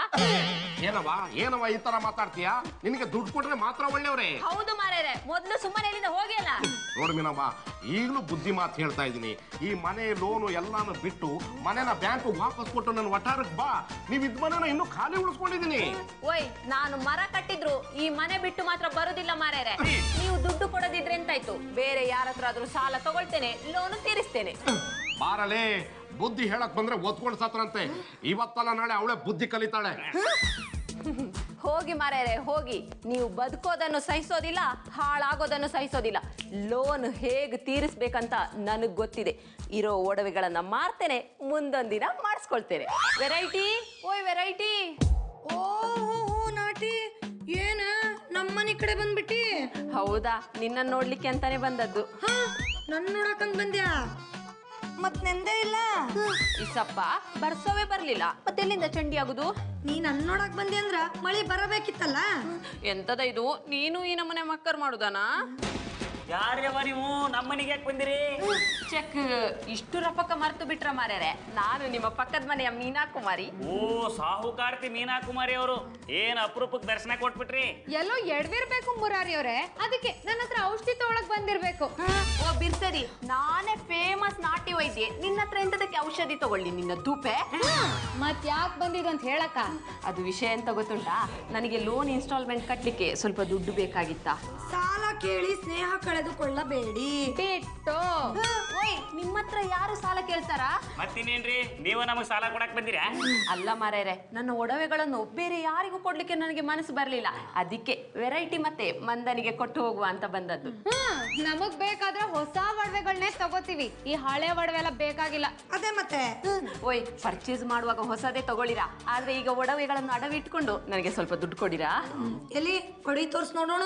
ಏನವ ಏನವ ಈ ತರ ಮಾತಾಡ್ತೀಯಾ? ನಿನಗೆ ದುಡ್ಡು ಕೊಟ್ರೆ ಮಾತ್ರ ಒಳ್ಳೆಯವ್ರೆ. ಹೌದು ಮಾರೇರೆ, ಮೊದ್ಲು ಸುಮ್ಮನೆ ಇಲ್ಲಿಂದ ಹೋಗಿಲ್ಲ. ನೋಡ್ ಮೀನವ್ವ, ಈಗಲೂ ಬುದ್ಧಿ ಮಾತು ಹೇಳ್ತಾ ಇದೀನಿ. ಈ ಮನೆ ಲೋನು ಎಲ್ಲಾನು ಬಿಟ್ಟು ಮನೆನ ಬ್ಯಾಂಕ್ ವಾಪಸ್ ಕೊಟ್ಟು ನನ್ನ ವಟಾರಕ್ಕೆ ಬಾ. ನೀವ್ ಇದ್ ಮನೆನ ಇನ್ನೂ ಖಾಲಿ ಉಳಿಸ್ಕೊಂಡಿದೀನಿ. ಓಯ್, ನಾನು ಮರ ಕಟ್ಟಿದ್ರು ಈ ಮನೆ ಬಿಟ್ಟು ಮಾತ್ರ ಬರುದಿಲ್ಲ ಮಾರೇರೆ. ನೀವು ದುಡ್ಡು ಕೊಡದಿದ್ರೆ ಎಂತಾಯ್ತು, ಬೇರೆ ಯಾರ ಹತ್ರ ಆದ್ರೂ ಸಾಲ ತಗೊಳ್ತೇನೆ, ಲೋನು ತೀರಿಸ್ತೇನೆ. ಬಾರಲೇ, ಬುದ್ಧಿ ಹೇಳಕ್ ಬಂದ್ರೆ ಒತ್ಕೊಂಡು ಸತ್ರಂತೆ. ಇವತ್ತಲ್ಲ ನಾಳೆ ಅವಳೆ ಬುದ್ಧಿ ಕಲಿತಾಳೆ. ಹೋಗಿ ಮಾರ್ಯಾರೆ ಹೋಗಿ. ನೀವು ಬದುಕೋದನ್ನು ಸಹಿಸೋದಿಲ್ಲ, ಹಾಳಾಗೋದನ್ನು ಸಹಿಸೋದಿಲ್ಲ. ಲೋನ್ ಹೇಗೆ ತೀರಿಸ್ಬೇಕಂತ ನನಗೆ ಗೊತ್ತಿದೆ. ಇರೋ ಒಡವೆಗಳನ್ನ ಮಾರ್ತೇನೆ, ಮುಂದೊಂದಿನ ಮಾಡಿಸ್ಕೊಳ್ತೇನೆ. ವೆರೈಟಿ ಓಯ್ ವೆರೈಟಿ. ಓ ನಾಟಿ ಏನ ನಮ್ಮನೆ ಕಡೆ ಬಂದ್ಬಿಟ್ಟಿ? ಹೌದಾ, ನಿನ್ನ ನೋಡ್ಲಿಕ್ಕೆ ಅಂತಾನೆ ಬಂದದ್ದು. ಹಾ ನನ್ ನೋಡಕಂತ ಬಂದ್ಯಾ? ಮತ್ ನೆಂದೇ ಇಲ್ಲ. ಇಸಪ್ಪ ಬರ್ಸೋವೇ ಬರ್ಲಿಲ್ಲ, ಮತ್ತೆಲ್ಲಿಂದ ಚಂಡಿ ಆಗುದು? ನೀ ನನ್ ನೋಡಕ್ ಬಂದಿ ಅಂದ್ರ ಮಳಿ ಬರಬೇಕಿತ್ತಲ್ಲ. ಎಂತದ ಇದು, ನೀನು ಈ ನಮ್ಮನೆ ಮಕ್ಕರ್ ಮಾಡುದಾನ? ಯಾರ್ಯವ ನೀವು ನಮ್ಮನಿಗೆ ಯಾಕೆ ಬಂದಿರಿ? ಚೆಕ್ ಇಷ್ಟು ರಪಕ್ಕ ಮರ್ತು ಬಿಟ್ರ ಮಾರ್ಯಾರೆ. ನಾನು ನಿಮ್ಮ ಪಕ್ಕದ ಮನೆಯ ಮೀನಾ ಕುಮಾರಿ. ಓ ಸಾಹುಕಾರ್ತಿ ಮೀನಾ ಕುಮಾರಿ ಅವರು ಏನ್ ಅಪರೂಪಕ್ಕೆ ದರ್ಶನ ಕೊಟ್ಬಿಟ್ರಿ. ಎಲ್ಲೋ ಎಡವಿರ್ಬೇಕು ಮುರಾರಿ ಅವ್ರೆ, ಅದಕ್ಕೆ ನನ್ನ ಹತ್ರ ಔಷಧಿ ತಗೊಳಕ್ ಬಂದಿರ್ಬೇಕು. ಓ ಬಿರ್ಸರಿ, ನಾನೇ ಫೇಮಸ್ ನಾಟಿ ವೈದ್ಯೆ. ನಿನ್ನ ಹತ್ರ ಎಂತದಕ್ಕೆ ಔಷಧಿ ತಗೊಳ್ಳಿ ನಿನ್ನ ದೂಪೆ? ಮತ್ ಯಾಕೆ ಬಂದಿದ್ದು ಅಂತ ಹೇಳಕ್ಕ? ಅದು ವಿಷಯ ಎಂತ ಗೊತ್ತುಂಟಾ, ನನಗೆ ಲೋನ್ ಇನ್ಸ್ಟಾಲ್ಮೆಂಟ್ ಕಟ್ಲಿಕ್ಕೆ ಸ್ವಲ್ಪ ದುಡ್ಡು ಬೇಕಾಗಿತ್ತಾ. ಸಾಲ ಕೇಳಿ ಸ್ನೇಹ ಕಳೆದುಕೊಳ್ಳಬೇಡಿ. ಬಿಟ್ಟು ಓಯ್, ನಿಮ್ಮ ಹತ್ರ ಯಾರು ಸಾಲ ಕೇಳ್ತಾರ? ಮತ್ತಿನ್ನೇನ್ರಿ ನೀವು ನಮಗ್ ಸಾಲ ಕೊಡಕ್ ಬಂದಿರಾ? ಅಲ್ಲ ಮಾರೇರೆ, ನನ್ನ ಒಡವೆಗಳನ್ನು ಬೇರೆ ಯಾರಿಗೂ ಕೊಡ್ಲಿಕ್ಕೆ ನನಗೆ ಮನಸ್ಸು ಬರ್ಲಿಲ್ಲ. ಅದಕ್ಕೆ ವೆರೈಟಿ ಮತ್ತೆ ಮಂದನಿಗೆ ಕೊಟ್ಟು ಹೋಗುವ ಅಂತ ಬಂದದ್ದು. ಹ್ಮ್ ನಮಗ್ ಬೇಕಾದ್ರೆ ಹೊಸ ಒಡವೆಗಳನ್ನೇ ತಗೋತೀವಿ, ಈ ಹಳೆ ಒಡವೆ ಎಲ್ಲ ಬೇಕಾಗಿಲ್ಲ. ಅದೇ ಮತ್ತೆ ಓಯ್, ಪರ್ಚೇಸ್ ಮಾಡುವಾಗ ಹೊಸದೇ ತಗೊಳ್ಳಿರಾ, ಆದ್ರೆ ಈಗ ಒಡವೆಗಳನ್ನು ಅಡವಿಟ್ಕೊಂಡು ನನಗೆ ಸ್ವಲ್ಪ ದುಡ್ಡು ಕೊಡಿರಾ? ಎಲ್ಲಿ ಕೊಡಿ ತೋರ್ಸ್ ನೋಡೋಣ.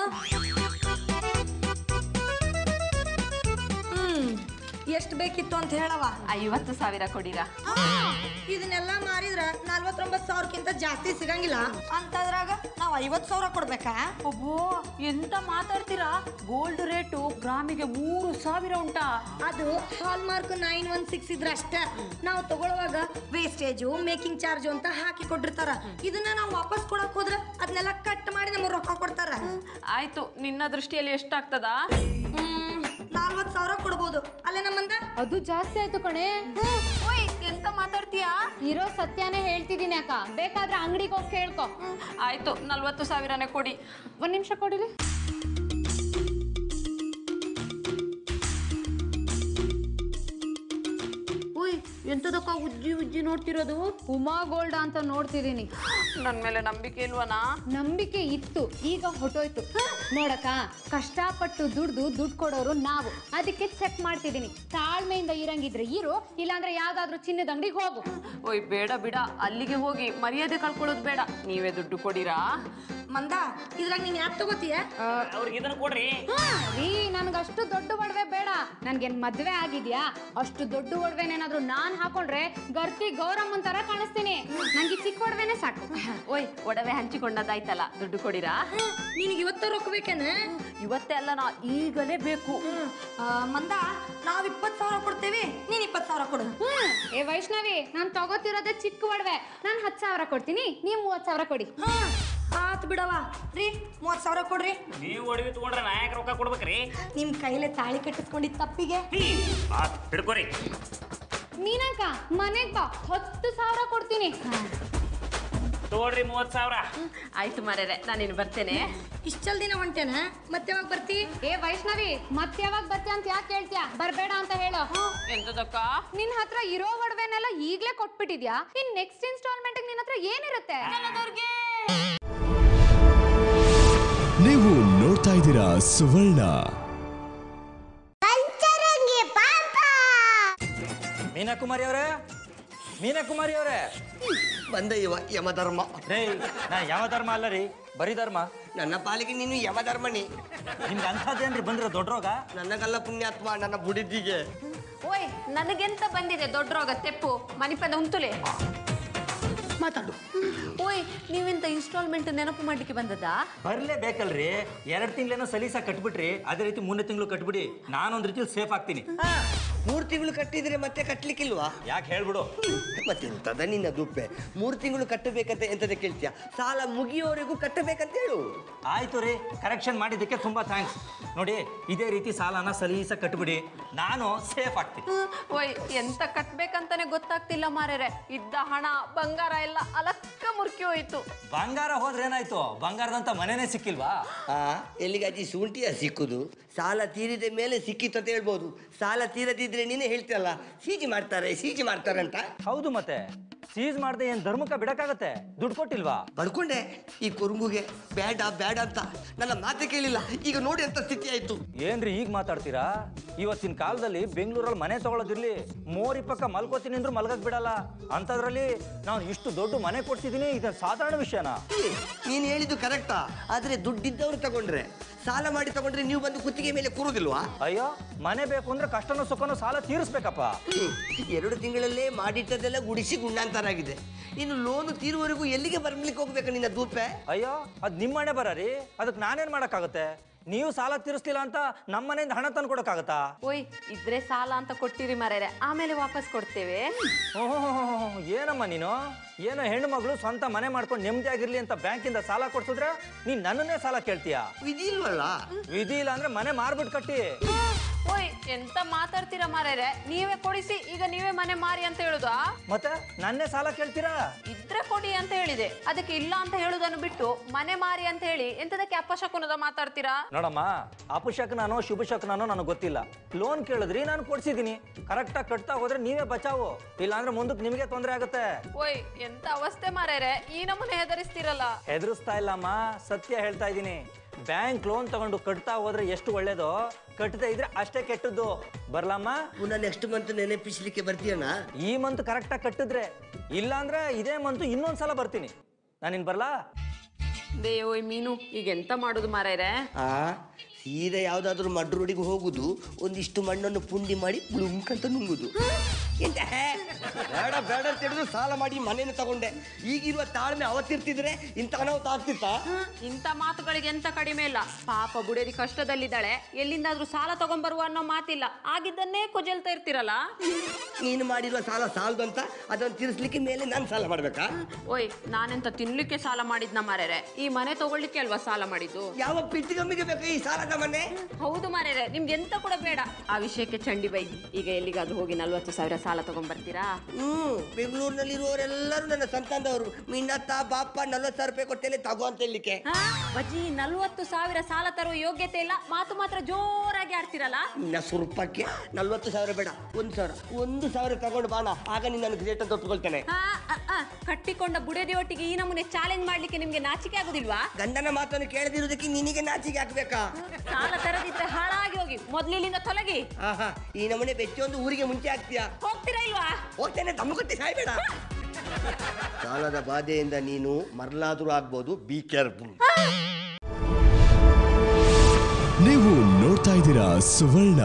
ಹ್ಮ್ ಎಷ್ಟು ಬೇಕಿತ್ತು ಅಂತ ಹೇಳವ. ಐವತ್ತು ಸಾವಿರ ಕೊಡಿರಾ? ಇದನ್ನೆಲ್ಲ ಮಾರಿದ್ರ ನಲ್ವತ್ತೊಂಬತ್ತು ಸಾವಿರಕ್ಕಿಂತ ಜಾಸ್ತಿ ಸಿಗಂಗಿಲ್ಲ ಅಂತದ್ರಾಗ ನಾವ್ ಐವತ್ ಸಾವಿರ ಕೊಡ್ಬೇಕಾ? ಒಬ್ಬೋ, ಎಂತ ಮಾತಾಡ್ತೀರಾ? ಗೋಲ್ಡ್ ರೇಟು ಗ್ರಾಮಿಗೆ ಮೂರು ಸಾವಿರ ಉಂಟಾ? ಅದು hallmark nine one six ಇದ್ರ ಅಷ್ಟ. ನಾವು ತಗೊಳ್ಳುವಾಗ ವೇಸ್ಟೇಜು ಮೇಕಿಂಗ್ ಚಾರ್ಜ್ ಅಂತ ಹಾಕಿ ಕೊಟ್ಟಿರ್ತಾರ. ಇದನ್ನ ನಾವು ವಾಪಸ್ ಕೊಡಕ್ ಹೋದ್ರ ಅದನ್ನೆಲ್ಲ ಕಟ್ ಮಾಡಿ ನಮಗೆ ರೊಕ್ಕ ಕೊಡ್ತಾರ. ಆಯ್ತು, ನಿನ್ನ ದೃಷ್ಟಿಯಲ್ಲಿ ಎಷ್ಟಾಗ್ತದಾ? ನಾಲ್ವತ್ ಸಾವಿರ ಕೊಡ್ಬೋದು ಅಲ್ಲೇ ನಮ್ಮಂದ. ಅದು ಜಾಸ್ತಿ ಆಯ್ತು ಕಣೆ. ಓಯ್, ಎಂತ ಮಾತಾಡ್ತೀಯಾ? ಇರೋ ಸತ್ಯನೇ ಹೇಳ್ತಿದೀನಿ ಅಕ್ಕ, ಬೇಕಾದ್ರೆ ಅಂಗಡಿಗೆ ಹೋಗಿ ಕೇಳ್ಕೊ. ಆಯ್ತು, ನಲ್ವತ್ತು ಸಾವಿರನೇ ಕೊಡಿ. ಒಂದ್ ನಿಮಿಷ ಕೊಡಿಲಿ. ಓಯ್, ಎಂತದಕ್ಕ ಉಜ್ಜಿ ಉಜ್ಜಿ ನೋಡ್ತಿರೋದು? ಉಮಾ ಗೋಲ್ಡ್ ಅಂತ ನೋಡ್ತಿದೀನಿ. ನನ್ ಮೇಲೆ ನಂಬಿಕೆ ಇಲ್ವನಾ? ನಂಬಿಕೆ ಇತ್ತು, ಈಗ ಹೊಟ್ಟೋಯ್ತು. ನೋಡಕ್ಕ, ಕಷ್ಟಪಟ್ಟು ದುಡ್ದು ದುಡ್ಡು ಕೊಡೋರು ನಾವು, ಅದಕ್ಕೆ ಚೆಕ್ ಮಾಡ್ತಿದೀನಿ. ತಾಳ್ಮೆಯಿಂದ ಇರಂಗಿದ್ರೆ ಇರು, ಇಲ್ಲಾಂದ್ರೆ ಯಾವ್ದಾದ್ರು ಚಿನ್ನದ ಅಂಗಡಿಗೆ ಹೋಗು. ಓಯ್ ಬೇಡ ಬಿಡ, ಅಲ್ಲಿಗೆ ಹೋಗಿ ಮರ್ಯಾದೆ ಕಳ್ಕೊಳ್ಳೋದು ಬೇಡ. ನೀವೇ ದುಡ್ಡು ಕೊಡಿರಾ? ಮಂದ ಇದ್ರಾಗ ನೀನ್ ಯಾಕೆ ತಗೋತೀಯ? ಅವ್ರಿಗೆ ಇದನ್ನ ಕೊಡ್ರಿ. ರೀ, ನನ್ಗಷ್ಟು ದೊಡ್ಡ ಒಡವೆ ಬೇಡ. ನನ್ಗೇನ್ ಮದ್ವೆ ಆಗಿದ್ಯಾ? ಅಷ್ಟು ದೊಡ್ಡ ಒಡವೆನೇನಾದ್ರೂ ನಾನ್ ಹಾಕೊಂಡ್ರೆ ಗರ್ತಿ ಗೌರಮ್ಮನ್ ತರ ಕಾಣಿಸ್ತೀನಿ. ನಂಗೆ ಚಿಕ್ಕ ಒಡವೆನೆ ಸಾಕು. ಓಯ್, ಒಡವೆ ಹಂಚಿಕೊಂಡದ್ದಾಯ್ತಲ್ಲ, ದುಡ್ಡು ಕೊಡಿರಾ? ನಿನಗೆ ಇವತ್ತ ರೊಕ್ಕ ಬೇಕೇನ? ಇವತ್ತೇ ಅಲ್ಲ, ನಾ ಈಗಲೇ ಬೇಕು. ಮಂದ ನಾವ್ ಇಪ್ಪತ್ ಸಾವಿರ ಕೊಡ್ತೇವಿ, ನೀನ್ ಇಪ್ಪತ್ ಸಾವಿರ ಕೊಡು. ಹ್ಮ್ ಏ ವೈಷ್ಣವಿ, ನಾನ್ ತಗೋತಿರೋದೇ ಚಿಕ್ಕ ಒಡವೆ. ನಾನ್ ಹತ್ತು ಸಾವಿರ ಕೊಡ್ತೀನಿ, ನೀವ್ ಮೂವತ್ ಸಾವಿರ ಕೊಡಿ. ಆತ್ ಬಿಡವ ರೀ, ಮೂವತ್ ಸಾವಿರ ಕೊಡ್ರಿ. ನೀವು ಒಡವಿ ತಗೊಂಡ್ರೆ ನಾಯಕ ರೊಕ್ಕ ಕೊಡ್ಬೇಕ್ರಿ. ನಿಮ್ ಕೈಲೇ ತಾಳಿ ಕಟ್ಟಿಸ್ಕೊಂಡಿದ್ ತಪ್ಪಿಗೆ ಹಿಡ್ಕೋರಿ. ಮೀನಾಕ, ಮನೆಗ್ ಬಾ, ಹತ್ತು ಸಾವಿರ ಕೊಡ್ತೀನಿ. ತಗೊಳ್ರಿ ಮೂವತ್ ಸಾವಿರ. ಆಯ್ತು ಮಾರೇರೆ, ನಾನಿನ್ನು ಬರ್ತೇನೆ. ಇಷ್ಟಲ್ ದಿನ ಹೊಂಟೇನ, ಮತ್ತೆ ಯಾವಾಗ ಬರ್ತಿ? ಏ ವೈಷ್ಣವಿ, ಮತ್ತೆ ಯಾವಾಗ ಬರ್ತೀಯ ಅಂತ ಯಾಕೆ ಹೇಳ್ತೀಯ? ಬರ್ಬೇಡ ಅಂತ ಹೇಳು. ಎಂತದಕ್ಕ? ನಿನ್ ಹತ್ರ ಇರೋ ಒಡವೆನೆಲ್ಲ ಈಗ್ಲೇ ಕೊಟ್ಬಿಟ್ಟಿದ್ಯಾ? ಇನ್ ನೆಕ್ಸ್ಟ್ ಇನ್ಸ್ಟಾಲ್ಮೆಂಟ್ ನಿನ್ ಹತ್ರ ಏನಿರುತ್ತೆ? ನೀವು ನೋಡ್ತಾ ಇದ್ದೀರಾ ಸುವರ್ಣ. ಮೀನಾ ಕುಮಾರಿ ಅವರೇ, ಮೀನಾ ಕುಮಾರಿ ಅವರೇ, ಬಂದ ಇವ ಯಮಧರ್ಮ. ರೇ, ನಾ ಯಾವ ಧರ್ಮ ಅಲ್ಲ ರೀ, ಬರೀ ಧರ್ಮ. ನನ್ನ ಪಾಲಿಗೆ ನೀನು ಯಮಧರ್ಮನಿ. ನಿಮ್ಗೆ ಅಂಥದ್ದೇನ್ರಿ ಬಂದಿರೋ ದೊಡ್ಡ ರೋಗ? ನನಗಲ್ಲ ಪುಣ್ಯಾತ್ಮ, ನನ್ನ ಬುಡಿದಿಗೆ. ಓಯ್, ನನಗೆಂತ ಬಂದಿದೆ ದೊಡ್ಡ ರೋಗ? ತೆಪ್ಪು ಮನಿಪದ ಉಂತುಲೆ ಮಾತಾಡು. ಓಯ್, ನೀವೆಂತ ಇನ್ಸ್ಟಾಲ್ಮೆಂಟ್ ನೆನಪು ಮಾಡ್ಲಿಕ್ಕೆ ಬಂದದ್ದಾ? ಬರ್ಲೇಬೇಕಲ್ರಿ, ಎರಡು ತಿಂಗಳೇನೋ ಸಲೀಸ ಕಟ್ಬಿಟ್ರಿ, ಅದೇ ರೀತಿ ಮೂರನೇ ತಿಂಗಳು ಕಟ್ಬಿಡಿ. ನಾನೊಂದ್ ರೀತಿಲಿ ಸೇಫ್ ಆಗ್ತೀನಿ. ಮೂರು ತಿಂಗಳು ಕಟ್ಟಿದ್ರೆ ಮತ್ತೆ ಕಟ್ಲಿಕ್ಕಿಲ್ವಾ? ಯಾಕೆ ಹೇಳ್ಬಿಡು. ಮತ್ತೆ ಎಂತದ ನಿನ್ನ ದುಪ್ಪೆ, ಮೂರು ತಿಂಗಳು ಕಟ್ಟಬೇಕಂತ ಎಂತದ ಕೇಳ್ತೀಯ? ಸಾಲ ಮುಗಿಯೋವರೆಗೂ ಕಟ್ಟಬೇಕಂತ ಹೇಳು. ಆಯ್ತು ರೀ, ಕರೆಕ್ಷನ್ ಮಾಡಿದ್ದಕ್ಕೆ ತುಂಬಾ ಥ್ಯಾಂಕ್ಸ್. ನೋಡಿ, ಇದೇ ರೀತಿ ಸಾಲನ ಸಲೀಸ ಕಟ್ಬಿಡಿ, ನಾನು ಸೇಫ್ ಆಗ್ತೀನಿ. ಓಯ್, ಎಂತ ಕಟ್ಬೇಕಂತಾನೆ ಗೊತ್ತಾಗ್ತಿಲ್ಲ ಮಾರೇರೆ. ಇದ್ದ ಹಣ ಬಂಗಾರ ಎಲ್ಲ ಅಲಕ್ಕ ಮುರ್ಕಿ ಹೋಯ್ತು. ಬಂಗಾರ ಹೋದ್ರೆ ಏನಾಯ್ತು? ಬಂಗಾರದಂತ ಮನೆನೇ ಸಿಕ್ಕಿಲ್ವಾ? ಆ ಎಲ್ಲಿಗಾಚಿ ಶುಂಠಿಯ ಸಿಕ್ಕುದು? ಸಾಲ ತೀರಿದ ಮೇಲೆ ಸಿಕ್ಕಿತ್ತು ಅಂತ ಹೇಳ್ಬೋದು. ಸಾಲ ತೀರದಿದ್ರೆ ನೀನೇ ಹೇಳ್ತೀಯಲ್ಲ, ಸೀಜಿ ಮಾಡ್ತಾರೆ ಸೀಜಿ ಮಾಡ್ತಾರೆ ಅಂತ. ಹೌದು, ಮತ್ತೆ ಸೀಸ್ ಮಾಡದೆ ಏನ್ ಧರ್ಮಕ್ಕ ಬಿಡಕ್ಕಾಗತ್ತೆ? ದುಡ್ಡು ಕೊಟ್ಟಿಲ್ವಾ? ಬಡ್ಕೊಂಡೆ ಈ ಕುರುಂಗುಗೆ ಬೇಡ ಬೇಡ ಅಂತ ನನ್ನ ಮಾತೆ ಕೇಳಿಲ್ಲ. ಈಗ ನೋಡಿ ಅಂತ ಸ್ಥಿತಿ ಆಯ್ತು. ಏನ್ರಿ ಈಗ ಮಾತಾಡ್ತೀರಾ? ಇವತ್ತಿನ ಕಾಲದಲ್ಲಿ ಬೆಂಗಳೂರಲ್ಲಿ ಮನೆ ತಗೊಳ್ಳೋದಿರ್ಲಿ, ಮೋರಿ ಪಕ್ಕ ಮಲ್ಕೋತೀನಿ ಅಂದ್ರೂ ಮಲ್ಗಕ್ ಬಿಡಲ್ಲ. ಅಂತದ್ರಲ್ಲಿ ನಾನು ಇಷ್ಟು ದೊಡ್ಡ ಮನೆ ಕೊಡ್ತಿದ್ದೀನಿ, ಇದು ಸಾಧಾರಣ ವಿಷಯನಾ? ನೀನು ಹೇಳಿದ್ದು ಕರೆಕ್ಟಾ, ಆದ್ರೆ ದುಡ್ಡಿದ್ದವ್ರು ತಗೊಂಡ್ರೆ, ಸಾಲ ಮಾಡಿ ತಗೊಂಡ್ರೆ ನೀವು ಬಂದು ಕುತ್ತಿಗೆ ಮೇಲೆ ಕೂರುದಿಲ್ವಾ? ಅಯ್ಯೋ, ಮನೆ ಬೇಕು ಅಂದ್ರೆ ಕಷ್ಟನೋ ಸುಖನೋ ಸಾಲ ತೀರಿಸ್ಬೇಕಪ್ಪ. ಎರಡು ತಿಂಗಳಲ್ಲೇ ಮಾಡಿಟ್ಟದೆಲ್ಲ ಗುಡಿಸಿ ಗುಂಡಾಂತರಾಗಿದೆ. ಇನ್ನು ಲೋನು ತೀರುವವರೆಗೂ ಎಲ್ಲಿಗೆ ಬರ್ಲಿಕ್ಕೆ ಹೋಗ್ಬೇಕು ನಿನ್ನ ದೂಪೆ? ಅಯ್ಯೋ, ಅದ್ ನಿಮ್ಮ ಮನೆ ಬರೀ, ಅದಕ್ಕೆ ನಾನೇನ್ ಮಾಡಕ್ಕಾಗತ್ತೆ? ನೀವು ಸಾಲ ತೀರಿಸ್ತಿಲ್ಲ ಅಂತ ನಮ್ಮ ಮನೆಯಿಂದ ಹಣ ತಂದು ಕೊಡಕ್ಕಾಗತ್ತಾ? ಓಯ್, ಇದ್ರೆ ಸಾಲ ಅಂತ ಕೊಟ್ಟಿರಿ ಮಾರೇರೆ, ಆಮೇಲೆ ವಾಪಸ್ ಕೊಡ್ತೇವೆ. ಓಹ್, ಏನಮ್ಮ ನೀನು? ಏನೋ ಹೆಣ್ಣು ಮಗಳು ಸ್ವಂತ ಮನೆ ಮಾಡ್ಕೊಂಡು ನೆಮ್ಮದಿ ಆಗಿರ್ಲಿ ಅಂತ ಬ್ಯಾಂಕಿಂದ ಸಾಲ ಕೊಡ್ಸಿದ್ರೆ ನೀನ್ ನನ್ನನ್ನೇ ಸಾಲ ಕೇಳ್ತೀಯ? ವಿಧಿ ಇಲ್ವಲ್ಲ? ವಿಧಿ ಇಲ್ಲ ಅಂದ್ರೆ ಮನೆ ಮಾರ್ಬಿಟ್ಟು ಕಟ್ಟಿ. ಓಯ್, ಎಂತ ಮಾತಾಡ್ತೀರಾ ಮಾರೇರೆ? ನೀವೇ ಕೊಡಿಸಿ, ಈಗ ನೀವೇ ಮನೆ ಮಾರಿ ಅಂತ ಹೇಳುದಾ? ಮತ್ತೆ ನನ್ನೇ ಸಾಲ ಕೇಳ್ತೀರಾ? ಇದ್ರೆ ಕೊಡಿ ಅಂತ ಹೇಳಿದೆ, ಅದಕ್ಕೆ ಇಲ್ಲ ಅಂತ ಹೇಳುದನ್ನು ಬಿಟ್ಟು ಮನೆ ಮಾರಿ ಅಂತ ಹೇಳಿ ಎಂತದಕ್ಕೆ ಅಪಶಕುನದ ಮಾತಾಡ್ತೀರಾ? ನೋಡಮ್ಮ, ಅಪಶಕನಾನೋ ಶುಭ ಶಕನಾನೋ ನನಗೆ ಗೊತ್ತಿಲ್ಲ. ಲೋನ್ ಕೇಳಿದ್ರಿ, ನಾನು ಕೊಡ್ಸಿದೀನಿ. ಕರೆಕ್ಟಾಗಿ ಕಟ್ತಾ ಹೋದ್ರೆ ನೀವೇ ಬಚಾವು, ಇಲ್ಲ ಅಂದ್ರೆ ಮುಂದಕ್ಕೆ ನಿಮಗೆ ತೊಂದರೆ ಆಗುತ್ತೆ. ಓಯ್, ಎಂತ ಅವಸ್ಥೆ ಮಾರೇರೆ, ಈ ನಮ್ಮನೆ ಹೆದರಿಸ್ತಿರಲ್ಲ. ಹೆದರಿಸ್ತಾ ಇಲ್ಲಮ್ಮ, ಸತ್ಯ ಹೇಳ್ತಾ ಇದ್ದೀನಿ. ಬ್ಯಾಂಕ್ ಲೋನ್ ತಗೊಂಡು ಕಟ್ತಾ ಹೋದ್ರೆ ಎಷ್ಟು ಒಳ್ಳೇದೋ, ಕಟ್ಟದೆ ಇದ್ರೆ ಅಷ್ಟೇ ಕೆಟ್ಟದ್ದು. ಬರ್ಲಮ್ಮ? ಪುನಃ ನೆಕ್ಸ್ಟ್ ಮಂತ್ ನೆನಪಿಸ್ಲಿಕ್ಕೆ ಬರ್ತೀಯಣ್ಣ? ಈ ಮಂತ್ ಕರೆಕ್ಟಾಗಿ ಕಟ್ಟಿದ್ರೆ, ಇಲ್ಲ ಅಂದ್ರೆ ಇದೇ ಮಂತ್ ಇನ್ನೊಂದ್ಸಲ ಬರ್ತೀನಿ. ನಾನಿನ್ ಬರ್ಲಾ? ದೇ ಓಯ್ ಮೀನು, ಈಗ ಎಂತ ಮಾಡುದು ಮಾರೇರೆ? ಆ ಸೀದಾ ಯಾವ್ದಾದ್ರು ಮಡ್ರೋಡಿಗೆ ಹೋಗುದು, ಒಂದಿಷ್ಟು ಮಣ್ಣನ್ನು ಪುಂಡಿ ಮಾಡಿ ಬುಳುಂಕಂತ ನುಂಗುದು. ಎಂತ ಬೇಡ ಬೇಡ ಅಂತ ಹೇಳಿದ್ರು ಸಾಲ ಮಾಡಿ ಮನೇನ ತಗೊಂಡೆ. ಈಗಿರುವ ತಾಳ್ಮೆ ಅವತ್ತಿರ್ತಿದ್ರೆ ಇಂಥ ಅನಾಹುತ ಆಗ್ತಿತ್ತ? ಇಂಥ ಮಾತುಗಳಿಗೆ ಎಂತ ಕಡಿಮೆ ಇಲ್ಲ. ಪಾಪ ಬುಡೇರಿ ಕಷ್ಟದಲ್ಲಿದ್ದಾಳೆ, ಎಲ್ಲಿಂದಾದ್ರೂ ಸಾಲ ತಗೊಂಡ್ಬರುವ ಅನ್ನೋ ಮಾತಿಲ್ಲ. ಆಗಿದ್ದನ್ನೇ ಕೊಜಲ್ತಾ ಇರ್ತಿರಲ್ಲ. ನೀನು ಮಾಡಿರುವ ಸಾಲ ಸಾಲದು ಅಂತ ಅದನ್ನು ತೀರಿಸ್ಲಿಕ್ಕೆ ಮೇಲೆ ನಾನು ಸಾಲ ಮಾಡ್ಬೇಕಾ? ಓಯ್, ನಾನೆಂತ ತಿನ್ಲಿಕ್ಕೆ ಸಾಲ ಮಾಡಿದ್ನ ಮಾರೇರೆ? ಈ ಮನೆ ತಗೊಳ್ಳಿಕ್ಕೆ ಅಲ್ವಾ ಸಾಲ ಮಾಡಿದ್ದು? ಯಾವ ಪಿಟ್ಟಿಗಮ್ಮಿಗೆ ಬೇಕು ಈ ಸಾಲದ ಮನೆ? ಹೌದು ಮಾರೇರೆ, ನಿಮ್ಗೆ ಎಂತ ಕೂಡ ಬೇಡ. ಆ ವಿಷಯಕ್ಕೆ ಚಂಡಿ ಬೈ. ಈಗ ಎಲ್ಲಿಗಾದ್ರೂ ಹೋಗಿ ನಲ್ವತ್ತು ಸಾವಿರ ಸಾಲ ತಗೊಂಡ್ಬರ್ತೀರಾ? ಹ್ಮ್, ಬೆಂಗಳೂರಿನಲ್ಲಿರುವವರೆಲ್ಲರೂ ನನ್ನ ಸಂತಾನದವರು. ಮಿನ್ನತ್ತ ಬಾಪ ನಲ್ವತ್ತು ಸಾವಿರ ರೂಪಾಯಿ ಕೊಟ್ಟೇನೆ ತಗೋ ಅಂತ ಹೇಳಲಿಕ್ಕೆ. ಬಜ್ಜಿ, ನಲ್ವತ್ತು ಸಾವಿರ ಸಾಲ ತರುವ ಯೋಗ್ಯತೆ ಇಲ್ಲ, ಮಾತು ಮಾತ್ರ ಜೋರಾಗಿ ಆಡ್ತಿರಲ್ಲ. ನಿನ್ನ ಸ್ವರೂಪಕ್ಕೆ ನಲ್ವತ್ತು ಸಾವಿರ ಬೇಡ, ಒಂದು ಸಾವಿರ ಒಂದು ಸಾವಿರ ತಗೊಂಡು ಬಾಣ, ಆಗ ನೀನು ನನ್ನ ಗ್ರೇಟ್ ಅಂತ ಒಪ್ಕೊಳ್ತೇನೆ. ಆ, ಆ, ಆ, ಕಟ್ಟಿಕೊಂಡ ಬುಡದಿ ಒಟ್ಟಿಗೆ ಈ ನಮೂನೆ ಚಾಲೆಂಜ್ ಮಾಡ್ಲಿಕ್ಕೆ ನಿಮ್ಗೆ ನಾಚಿಕೆ ಆಗುದಿಲ್ವಾ? ಗಂಡನ ಮಾತನ್ನು ಕೇಳದಿರುವುದಕ್ಕೆ ನಿನಗೆ ನಾಚಿಕೆ ಹಾಕ್ಬೇಕಾ? ಸಾಲ ತರದಿದ್ರೆ ಹಾಳಾಗಿ ಹೋಗಿ, ಮೊದ್ಲಿನಿಂದ ತೊಲಗಿ. ಆಹಾ, ಈ ನಮೂನೆ ಬೆಚ್ಚೊಂದು ಊರಿಗೆ ಮುಂಚೆ ಆಗ್ತೀಯಾ? ಹೋಗ್ತೀರಾ ಇಲ್ವಾ? ಹೋಗ್ತೇನೆ, ತಮ್ಮ ಕೊಟ್ಟಿ ಸಾಯ್ಬೇಡ. ಸಾಲದ ಬಾಧೆಯಿಂದ ನೀನು ಮರಳಾದ್ರೂ ಆಗ್ಬೋದು, ಬಿ ಕೇರ್ಫುಲ್. ನೀವು ನೋಡ್ತಾ ಇದ್ದೀರಾ ಸುವರ್ಣ.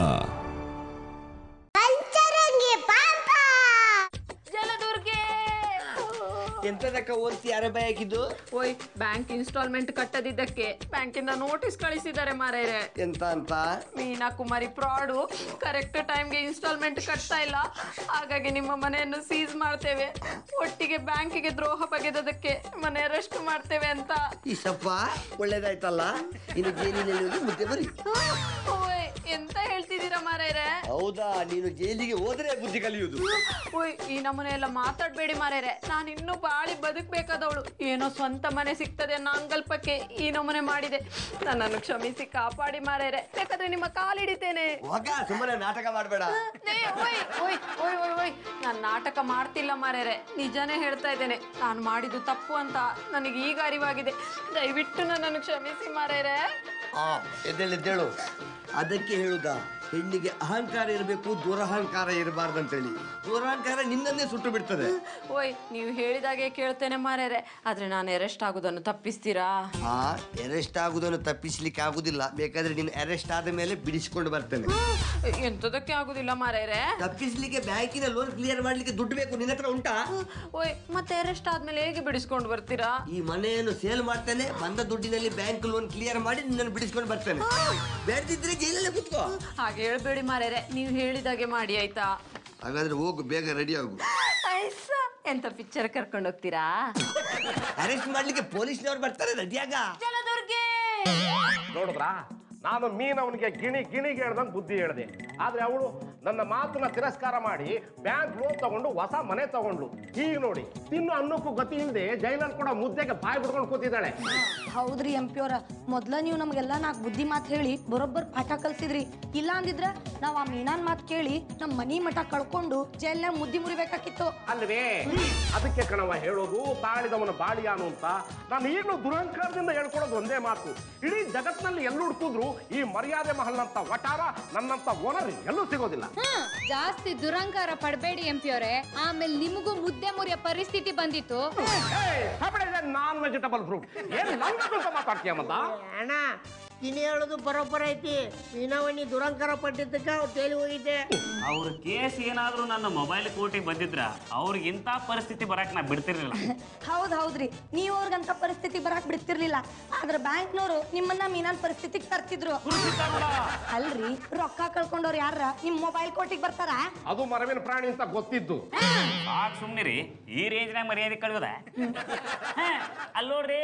ಜಲದುರ್ಗೆ ಎಂತದಕ್ಕ ಓದಿಸಿ ಯಾರ ಭಯ ಹಾಕಿದ್ದು? ಓಯ್, ಬ್ಯಾಂಕ್ ಇನ್ಸ್ಟಾಲ್ಮೆಂಟ್ ಕಟ್ಟದಿದ್ದಕ್ಕೆ ಬ್ಯಾಂಕಿಂದ ನೋಟಿಸ್ ಕಳಿಸಿದ್ದಾರೆ ಮಾರೇರೆ. ಎಂತ ಅಂತ? ಮೀನಾ ಕುಮಾರಿ ಫ್ರಾಡು, ಕರೆಕ್ಟ್ ಟೈಮ್ಗೆ ಇನ್ಸ್ಟಾಲ್ಮೆಂಟ್ ಕಟ್ತಾ ಇಲ್ಲ, ಹಾಗಾಗಿ ನಿಮ್ಮ ಮನೆಯನ್ನು ಸೀಸ್ ಮಾಡ್ತೇವೆ, ಒಟ್ಟಿಗೆ ಬ್ಯಾಂಕಿಗೆ ದ್ರೋಹ ಬಗೆದದಕ್ಕೆ ಮನೆ ಅರೆಸ್ಟ್ ಮಾಡ್ತೇವೆ ಅಂತ. ಈ ಸಪ್ಪ ಒಳ್ಳೇದಾಯ್ತಲ್ಲ, ಇನ್ನು ಜೈಲಿನಲ್ಲಿ ಹೋಗಿ ಮುದ್ದೆ ಬರಿ. ಓಯ್, ಎಂತ ಹೇಳ್ತಿದ್ದೀರಾ ಮಾರೇರೆ? ಹೌದಾ, ನೀನು ಜೈಲಿಗೆ ಹೋದ್ರೆ ಬುದ್ಧಿ ಕಲಿಯುವುದು. ಓಯ್, ಈ ನಮ್ಮನೆ ಎಲ್ಲ ಮಾತಾಡ್ಬೇಡಿ ಮಾರೇರೆ, ನಾನು ಇನ್ನೂ ಬಾಳಿ ಬದುಕ್ಬೇಕಾದವಳು. ಏನೋ ಸ್ವಂತ ಮನೆ ಸಿಗ್ತದೆ ಅನ್ನೋ ಅಂಗಲ್ಪಕ್ಕೆ ಈ ನಮ್ಮನೆ ಮಾಡಿದೆ. ನನ್ನನ್ನು ಕ್ಷಮಿಸಿ ಕಾಪಾಡಿ ಮಾರೇರೆ, ಬೇಕಾದ್ರೆ ನಿಮ್ಮ ಕಾಲಿಡಿತೇನೆ. ಹೋಗ, ಸುಮ್ಮನೆ ನಾಟಕ ಮಾಡಬೇಡ. ಓಯ್ ಓಯ್ ಓಯ್ ಓಯ್ ಓಯ್ ನಾನು ನಾಟಕ ಮಾಡ್ತಿಲ್ಲ ಮಾರೇರೆ, ನಿಜಾನೇ ಹೇಳ್ತಾ ಇದ್ದೇನೆ. ನಾನು ಮಾಡಿದ್ದು ತಪ್ಪು ಅಂತ ನನಗೆ ಈಗ ಅರಿವಾಗಿದೆ. ದಯವಿಟ್ಟು ನನ್ನನ್ನು ಕ್ಷಮಿಸಿ ಮಾರೇರೆ. ಆ ಎದ್ದೇಳು, ಅದಕ್ಕೆ ಹೇಳುದಾ ಹೆಣ್ಣಿಗೆ ಅಹಂಕಾರ ಇರಬೇಕು, ದುರಹಂಕಾರ ಇರಬಾರ್ದಂತೇಳಿ. ದುರಹಂಕಾರ ನಿನ್ನನ್ನೇ ಸುಟ್ಟು ಬಿಡ್ತದೆ. ಓಯ್, ನೀವು ಹೇಳಿದಾಗೆ ಕೇಳ್ತೇನೆ ಮಾರೇರೆ, ಆದ್ರೆ ನಾನು ಅರೆಸ್ಟ್ ಆಗುದನ್ನು ತಪ್ಪಿಸ್ತೀರಾ? ಆ ಅರೆಸ್ಟ್ ಆಗುದನ್ನು ತಪ್ಪಿಸ್ಲಿಕ್ಕೆ ಆಗುದಿಲ್ಲ, ಬೇಕಾದ್ರೆ ನೀನು ಅರೆಸ್ಟ್ ಆದ ಮೇಲೆ ಬಿಡಿಸಿಕೊಂಡು ಬರ್ತೇನೆ. ಎಂತದಕ್ಕೆ ಆಗುದಿಲ್ಲ ಮಾರೇರೆ? ತಪ್ಪಿಸ್ಲಿಕ್ಕೆ ಬ್ಯಾಂಕಿನ ಲೋನ್ ಕ್ಲಿಯರ್ ಮಾಡ್ಲಿಕ್ಕೆ ದುಡ್ಡು ಬೇಕು, ನಿನ್ನ ಹತ್ರ ಉಂಟಾ? ಓಯ್, ಮತ್ತೆ ಅರೆಸ್ಟ್ ಆದ್ಮೇಲೆ ಹೇಗೆ ಬಿಡಿಸ್ಕೊಂಡು ಬರ್ತೀರಾ? ಈ ಮನೆಯನ್ನು ಸೇಲ್ ಮಾಡ್ತೇನೆ, ಬಂದ ದುಡ್ಡಿನಲ್ಲಿ ಬ್ಯಾಂಕ್ ಲೋನ್ ಕ್ಲಿಯರ್ ಮಾಡಿ ನಿನ್ನನ್ನು ಬಿಡಿಸ್ಕೊಂಡು ಬರ್ತೇನೆ. ಬೇಡದಿದ್ರೆ ಜೈಲಲ್ಲೇ ಕೂತ್ಕೋ. ಹಾಗೆ ಹೇಳ್ಬೇಡಿ ಮಾರೇರೆ, ನೀವು ಹೇಳಿದಾಗೆ ಮಾಡಿ ಆಯ್ತಾ? ಹಾಗಾದ್ರೆ ಹೋಗು, ಬೇಗ ರೆಡಿ ಆಗು. ಎಂತ ಪಿಕ್ಚರ್ ಕರ್ಕೊಂಡು ಹೋಗ್ತೀರಾ? ಅರೆಸ್ಟ್ ಮಾಡ್ಲಿಕ್ಕೆ ಪೊಲೀಸ್ನವ್ರು ಬರ್ತಾರೆ, ರೆಡಿಯಾಗ. ಜಲದುರ್ಗೆ ನೋಡಿದ್ರಾ, ನಾನು ಮೀನವನಿಗೆ ಗಿಣಿ ಗಿಣಿಗೆ ಹೇಳ್ದಂಗೆ ಬುದ್ಧಿ ಹೇಳಿದೆ, ಆದ್ರೆ ಅವಳು ನನ್ನ ಮಾತನ್ನ ತಿರಸ್ಕಾರ ಮಾಡಿ ಬ್ಯಾಂಕ್ ಲೋನ್ ತಗೊಂಡು ಹೊಸ ಮನೆ ತಗೊಂಡ್ಲು. ಈಗ ನೋಡಿ ತಿನ್ನು ಅನ್ನಕ್ಕೂ ಗತಿ ಇಲ್ಲದೆ ಜೈಲಲ್ಲಿ ಕೂಡ ಮುದ್ದೆಗೆ ಬಾಯಿ ಬಿಡ್ಕೊಂಡು ಕೂತಿದ್ದಾಳೆ. ಹೌದ್ರಿ ಎಂ ಪಿ ಅವರ ಮೊದ್ಲ ನೀವು ನಮ್ಗೆಲ್ಲ ನಾಲ್ಕು ಬುದ್ಧಿ ಮಾತು ಹೇಳಿ ಬರೋಬ್ಬರ್ ಪಾಠ ಕಲ್ಸಿದ್ರಿ. ಇಲ್ಲ ಅಂದಿದ್ರ ನಾವ್ ಆ ಮೀನಾನ್ ಮಾತು ಕೇಳಿ ನಮ್ ಮನಿ ಮಠ ಕಳ್ಕೊಂಡು ಜೈಲ್ನಾಗ ಮುದ್ದಿ ಮುರಿಬೇಕಾಗಿತ್ತು ಅಲ್ವೇ? ಅದಕ್ಕೆ ಕಣವ ಹೇಳೋದು ತಾಳಿದವನ ಬಾಳಿಯಾನು ಅಂತ. ನಾನು ಈಗಲೂ ದುರಹಂಕಾರದಿಂದ ಹೇಳ್ಕೊಡೋದು ಒಂದೇ ಮಾತು, ಇಡೀ ಜಗತ್ನಲ್ಲಿ ಎಲ್ಲೂ ಹುಡುಕಿದ್ರು ಈ ಮರ್ಯಾದೆ ಮಹಲ್ ಅಂತ ವಟಾರ ನನ್ನಂತ ಓನರ್ ಎಲ್ಲೂ ಸಿಗೋದಿಲ್ಲ. ಜಾಸ್ತಿ ದುರಂಕಾರ ಪಡಬೇಡಿ ಎಂ ಪಿ ಅವರೇ, ಆಮೇಲೆ ನಿಮಗೂ ಮುದ್ದೆ ಮುರಿಯೋ ಪರಿಸ್ಥಿತಿ ಬಂದಿತ್ತು. ನಾನ್ ವೆಜಿಟಬಲ್ ಫ್ರೂಟ್ ಏನ್ ನಂಗೆ ಮಾತಾಡ್ತೀಯ ಮತ್ತ? ಅಣ್ಣ ತಿನಿ ಹೇಳೋದು ಬರೋಬ್ಬರ ಐತಿ. ಮೀನಾವಣಿ ದುರಂಕಾರ ಪಟ್ಟಿದ್ದಕ್ಕೆ ಅವ್ರು ತೇಲಿ ಹೋಗಿದ್ದೆ. ಅವ್ರ ಕೇಸ್ ಏನಾದ್ರೂ ನನ್ನ ಮೊಬೈಲ್ ಕೋರ್ಟಿಗೆ ಬಂದಿದ್ರ ಅವ್ರಿಗೆ ಇಂಥ ಪರಿಸ್ಥಿತಿ ಬರಕ್ ನಾ ಬಿಡ್ತಿರ್ಲಿಲ್ಲ. ಹೌದ್ ಹೌದ್ರಿ, ನೀವ್ ಅವ್ರಿಗಂತ ಪರಿಸ್ಥಿತಿ ಬರಾಕ್ ಬಿಡ್ತಿರ್ಲಿಲ್ಲ. ಆದ್ರ ಬ್ಯಾಂಕ್ನವರು ನಿಮ್ಮನ್ನ ಮೀನಾನ್ ಪರಿಸ್ಥಿತಿಗೆ ತರ್ತಿದ್ರು. ಅಲ್ರಿ, ರೊಕ್ಕ ಕಳ್ಕೊಂಡವ್ರು ಯಾರ ನಿಮ್ ಮೊಬೈಲ್ ಕೋರ್ಟಿಗೆ ಬರ್ತಾರ? ಅದು ಮರವಿನ ಪ್ರಾಣಿ ಅಂತ ಗೊತ್ತಿದ್ದು. ಸಾಕ್ ಸುಮ್ನಿರಿ, ಈ ರೇಂಜ್ನಾಗ ಮರ್ಯಾದೆ ಕಳ್ಗೋದ. ಅಲ್ಲಿ ನೋಡ್ರಿ,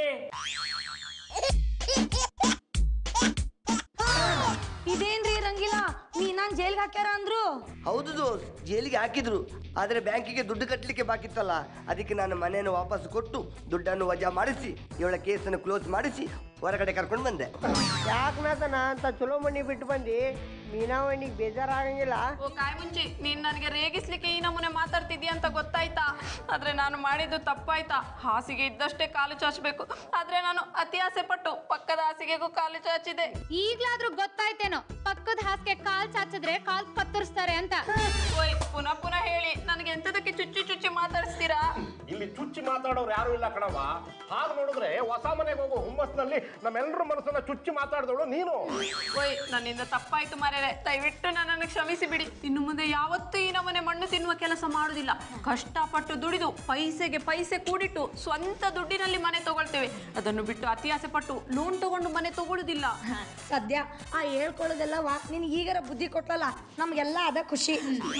ಇದೇನ್ರಿ ರಂಗಿಲ್ಲ, ಮೀನಾನ್ ಜೈಲ್ಗೆ ಹಾಕ್ಯಾರ ಅಂದ್ರು. ಹೌದು ದೋಸ್, ಜೈಲಿಗೆ ಹಾಕಿದ್ರು. ಆದ್ರೆ ಬ್ಯಾಂಕಿಗೆ ದುಡ್ಡು ಕಟ್ಟಲಿಕ್ಕೆ ಬಾಕಿತ್ತಲ್ಲ, ಅದಕ್ಕೆ ನಾನು ಮನೆಯನ್ನು ವಾಪಸ್ ಕೊಟ್ಟು ದುಡ್ಡನ್ನು ವಜಾ ಮಾಡಿಸಿ ಇವಳ ಕೇಸನ್ನು ಕ್ಲೋಸ್ ಮಾಡಿಸಿ ಹೊರಗಡೆ ಕರ್ಕೊಂಡು ಬಂದೆ. ಯಾಕನಾತನ ಅಂತ ಚಲೋ ಮಣ್ಣಿ ಬಿಟ್ಟು ಬಂದಿ ಮೀನಾವಣಿಗೆ ಬೇಜಾರಾಗಂಗಿಲ್ಲ? ಓ ಕಾಯ್ ಮುಂಚಿ, ನೀನ್ ನನಗೆ ರೇಗಿಸ್ಲಿಕ್ಕೆ ಈ ನಮೂನೆ ಮಾತಾಡ್ತಿದ್ಯಾ ಅಂತ ಗೊತ್ತಾಯ್ತಾ? ಆದ್ರೆ ನಾನು ಮಾಡಿದ್ದು ತಪ್ಪಾಯ್ತಾ? ಹಾಸಿಗೆ ಇದ್ದಷ್ಟೇ ಕಾಲು ಚಾಚಬೇಕು, ಆದ್ರೆ ನಾನು ಅತಿ ಆಸೆ ಪಟ್ಟು ಪಕ್ಕದ ಹಾಸಿಗೆಗೂ ಕಾಲು ಚಾಚಿದೆ. ಈಗ್ಲಾದ್ರೂ ಗೊತ್ತಾಯ್ತೇನೋ, ಪಕ್ಕದ ಹಾಸಿಗೆ ಕಾಲ್ ಚಾಚಿದ್ರೆ ಕಾಲ್ ಕತ್ತರಿಸ್ತಾರೆ ಅಂತ. ಓಯ್, ಪುನಃ ಪುನಃ ಹೇಳಿ, ನನಗೆ ಎಂತದಕ್ಕೆ ಚುಚ್ಚಿ ಚುಚ್ಚಿ ಮಾತಾಡಿಸ್ತೀರಾ? ಇಲ್ಲಿ ಚುಚ್ಚಿ ಮಾತಾಡೋರು ಯಾರು ಇಲ್ಲ ಕಣವ. ಹಾಗೆ ನೋಡಿದ್ರೆ ಹೊಸ ಮನೆಗೆ ಹೋಗೋ ಹುಮ್ಮಸ್ನಲ್ಲಿ ನಮ್ಮೆಲ್ಲರ ಮನಸ್ಸನ್ನ ಚುಚ್ಚಿ ಮಾತಾಡಿದವಳು ನೀನು. ಓಯ್, ನನ್ನಿಂದ ತಪ್ಪಾಯ್ತು ಮಾರ್ಯಾರೆ, ದಯವಿಟ್ಟು ನನ್ನನ್ನು ಕ್ಷಮಿಸಿ ಬಿಡಿ. ಇನ್ನು ಮುಂದೆ ಯಾವತ್ತೂ ಈ ನಮ್ಮನೆ ಮಣ್ಣು ತಿನ್ನುವ ಕೆಲಸ ಮಾಡುದಿಲ್ಲ. ಕಷ್ಟಪಟ್ಟು ದುಡಿದು ಪೈಸೆಗೆ ಪೈಸೆ ಕೂಡಿಟ್ಟು ಸ್ವಂತ ದುಡ್ಡಿನಲ್ಲಿ ಮನೆ ತಗೊಳ್ತೇವೆ. ಅದನ್ನು ಬಿಟ್ಟು ಅತಿ ಆಸೆ ಪಟ್ಟು ಲೋನ್ ತಗೊಂಡು ಮನೆ ತಗೊಳುದಿಲ್ಲ. ಸದ್ಯ ಆ ಹೇಳ್ಕೊಳ್ಳೋದೆಲ್ಲ ವಾ ನಿನ್ ಈಗರ ಬುದ್ಧಿ ಕೊಟ್ಟಲ್ಲ, ನಮ್ಗೆಲ್ಲ ಅದ ಖುಷಿ.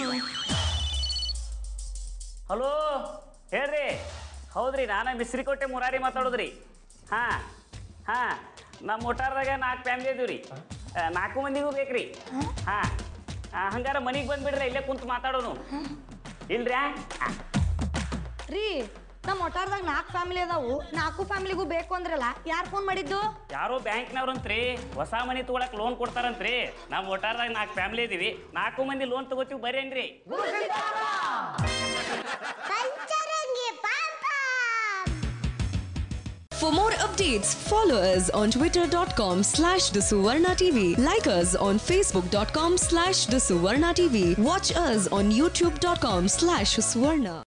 ಹಲೋ ಹೇಳ್ರಿ. ಹೌದ್ರಿ, ನಾನು ಮಿಸ್ರಿಕೋಟೆ ಮುರಾರಿ ಮಾತಾಡೋದ್ರಿ. ಹಾ ಹಾ ನಮ್ಮ ಒಟ್ಟಾರದಾಗ ನಾಲ್ಕು ಫ್ಯಾಮಿಲಿ ಇದೀವ್ರಿ. ನಾಲ್ಕು ಮಂದಿಗೂ ಬೇಕ್ರಿ. ಹಾ ಹಂಗಾರ ಮನಿಗೆ ಬಂದ್ಬಿಡ್ರಿ, ಇಲ್ಲೇ ಕುಂತು ಮಾತಾಡೋನು ಇಲ್ರಿ. ರೀ, ನಮ್ಮ ಒಟ್ಟಾರದಾಗ ನಾಲ್ಕು ಫ್ಯಾಮಿಲಿ ಅದಾವು, ನಾಲ್ಕು ಫ್ಯಾಮಿಲಿಗೂ ಬೇಕು ಅಂದ್ರಲ್ಲ, ಯಾರು ಫೋನ್ ಮಾಡಿದ್ದು? ಯಾರೋ ಬ್ಯಾಂಕ್ನವ್ರಂತ್ರಿ ಹೊಸ ಮನಿ ತಗೊಳಕ್ ಲೋನ್ ಕೊಡ್ತಾರಂತ್ರಿ. ನಮ್ಮ ಒಟ್ಟಾರದಾಗ ನಾಲ್ಕು ಫ್ಯಾಮಿಲಿ ಇದೀವಿ, ನಾಲ್ಕು ಮಂದಿ ಲೋನ್ ತಗೋತೀವಿ ಬರೇನ್ರಿ. For more updates, follow us on twitter dot com slash the Suvarna T V. Like us on facebook dot com slash the Suvarna T V. Watch us on youtube dot com slash Suvarna.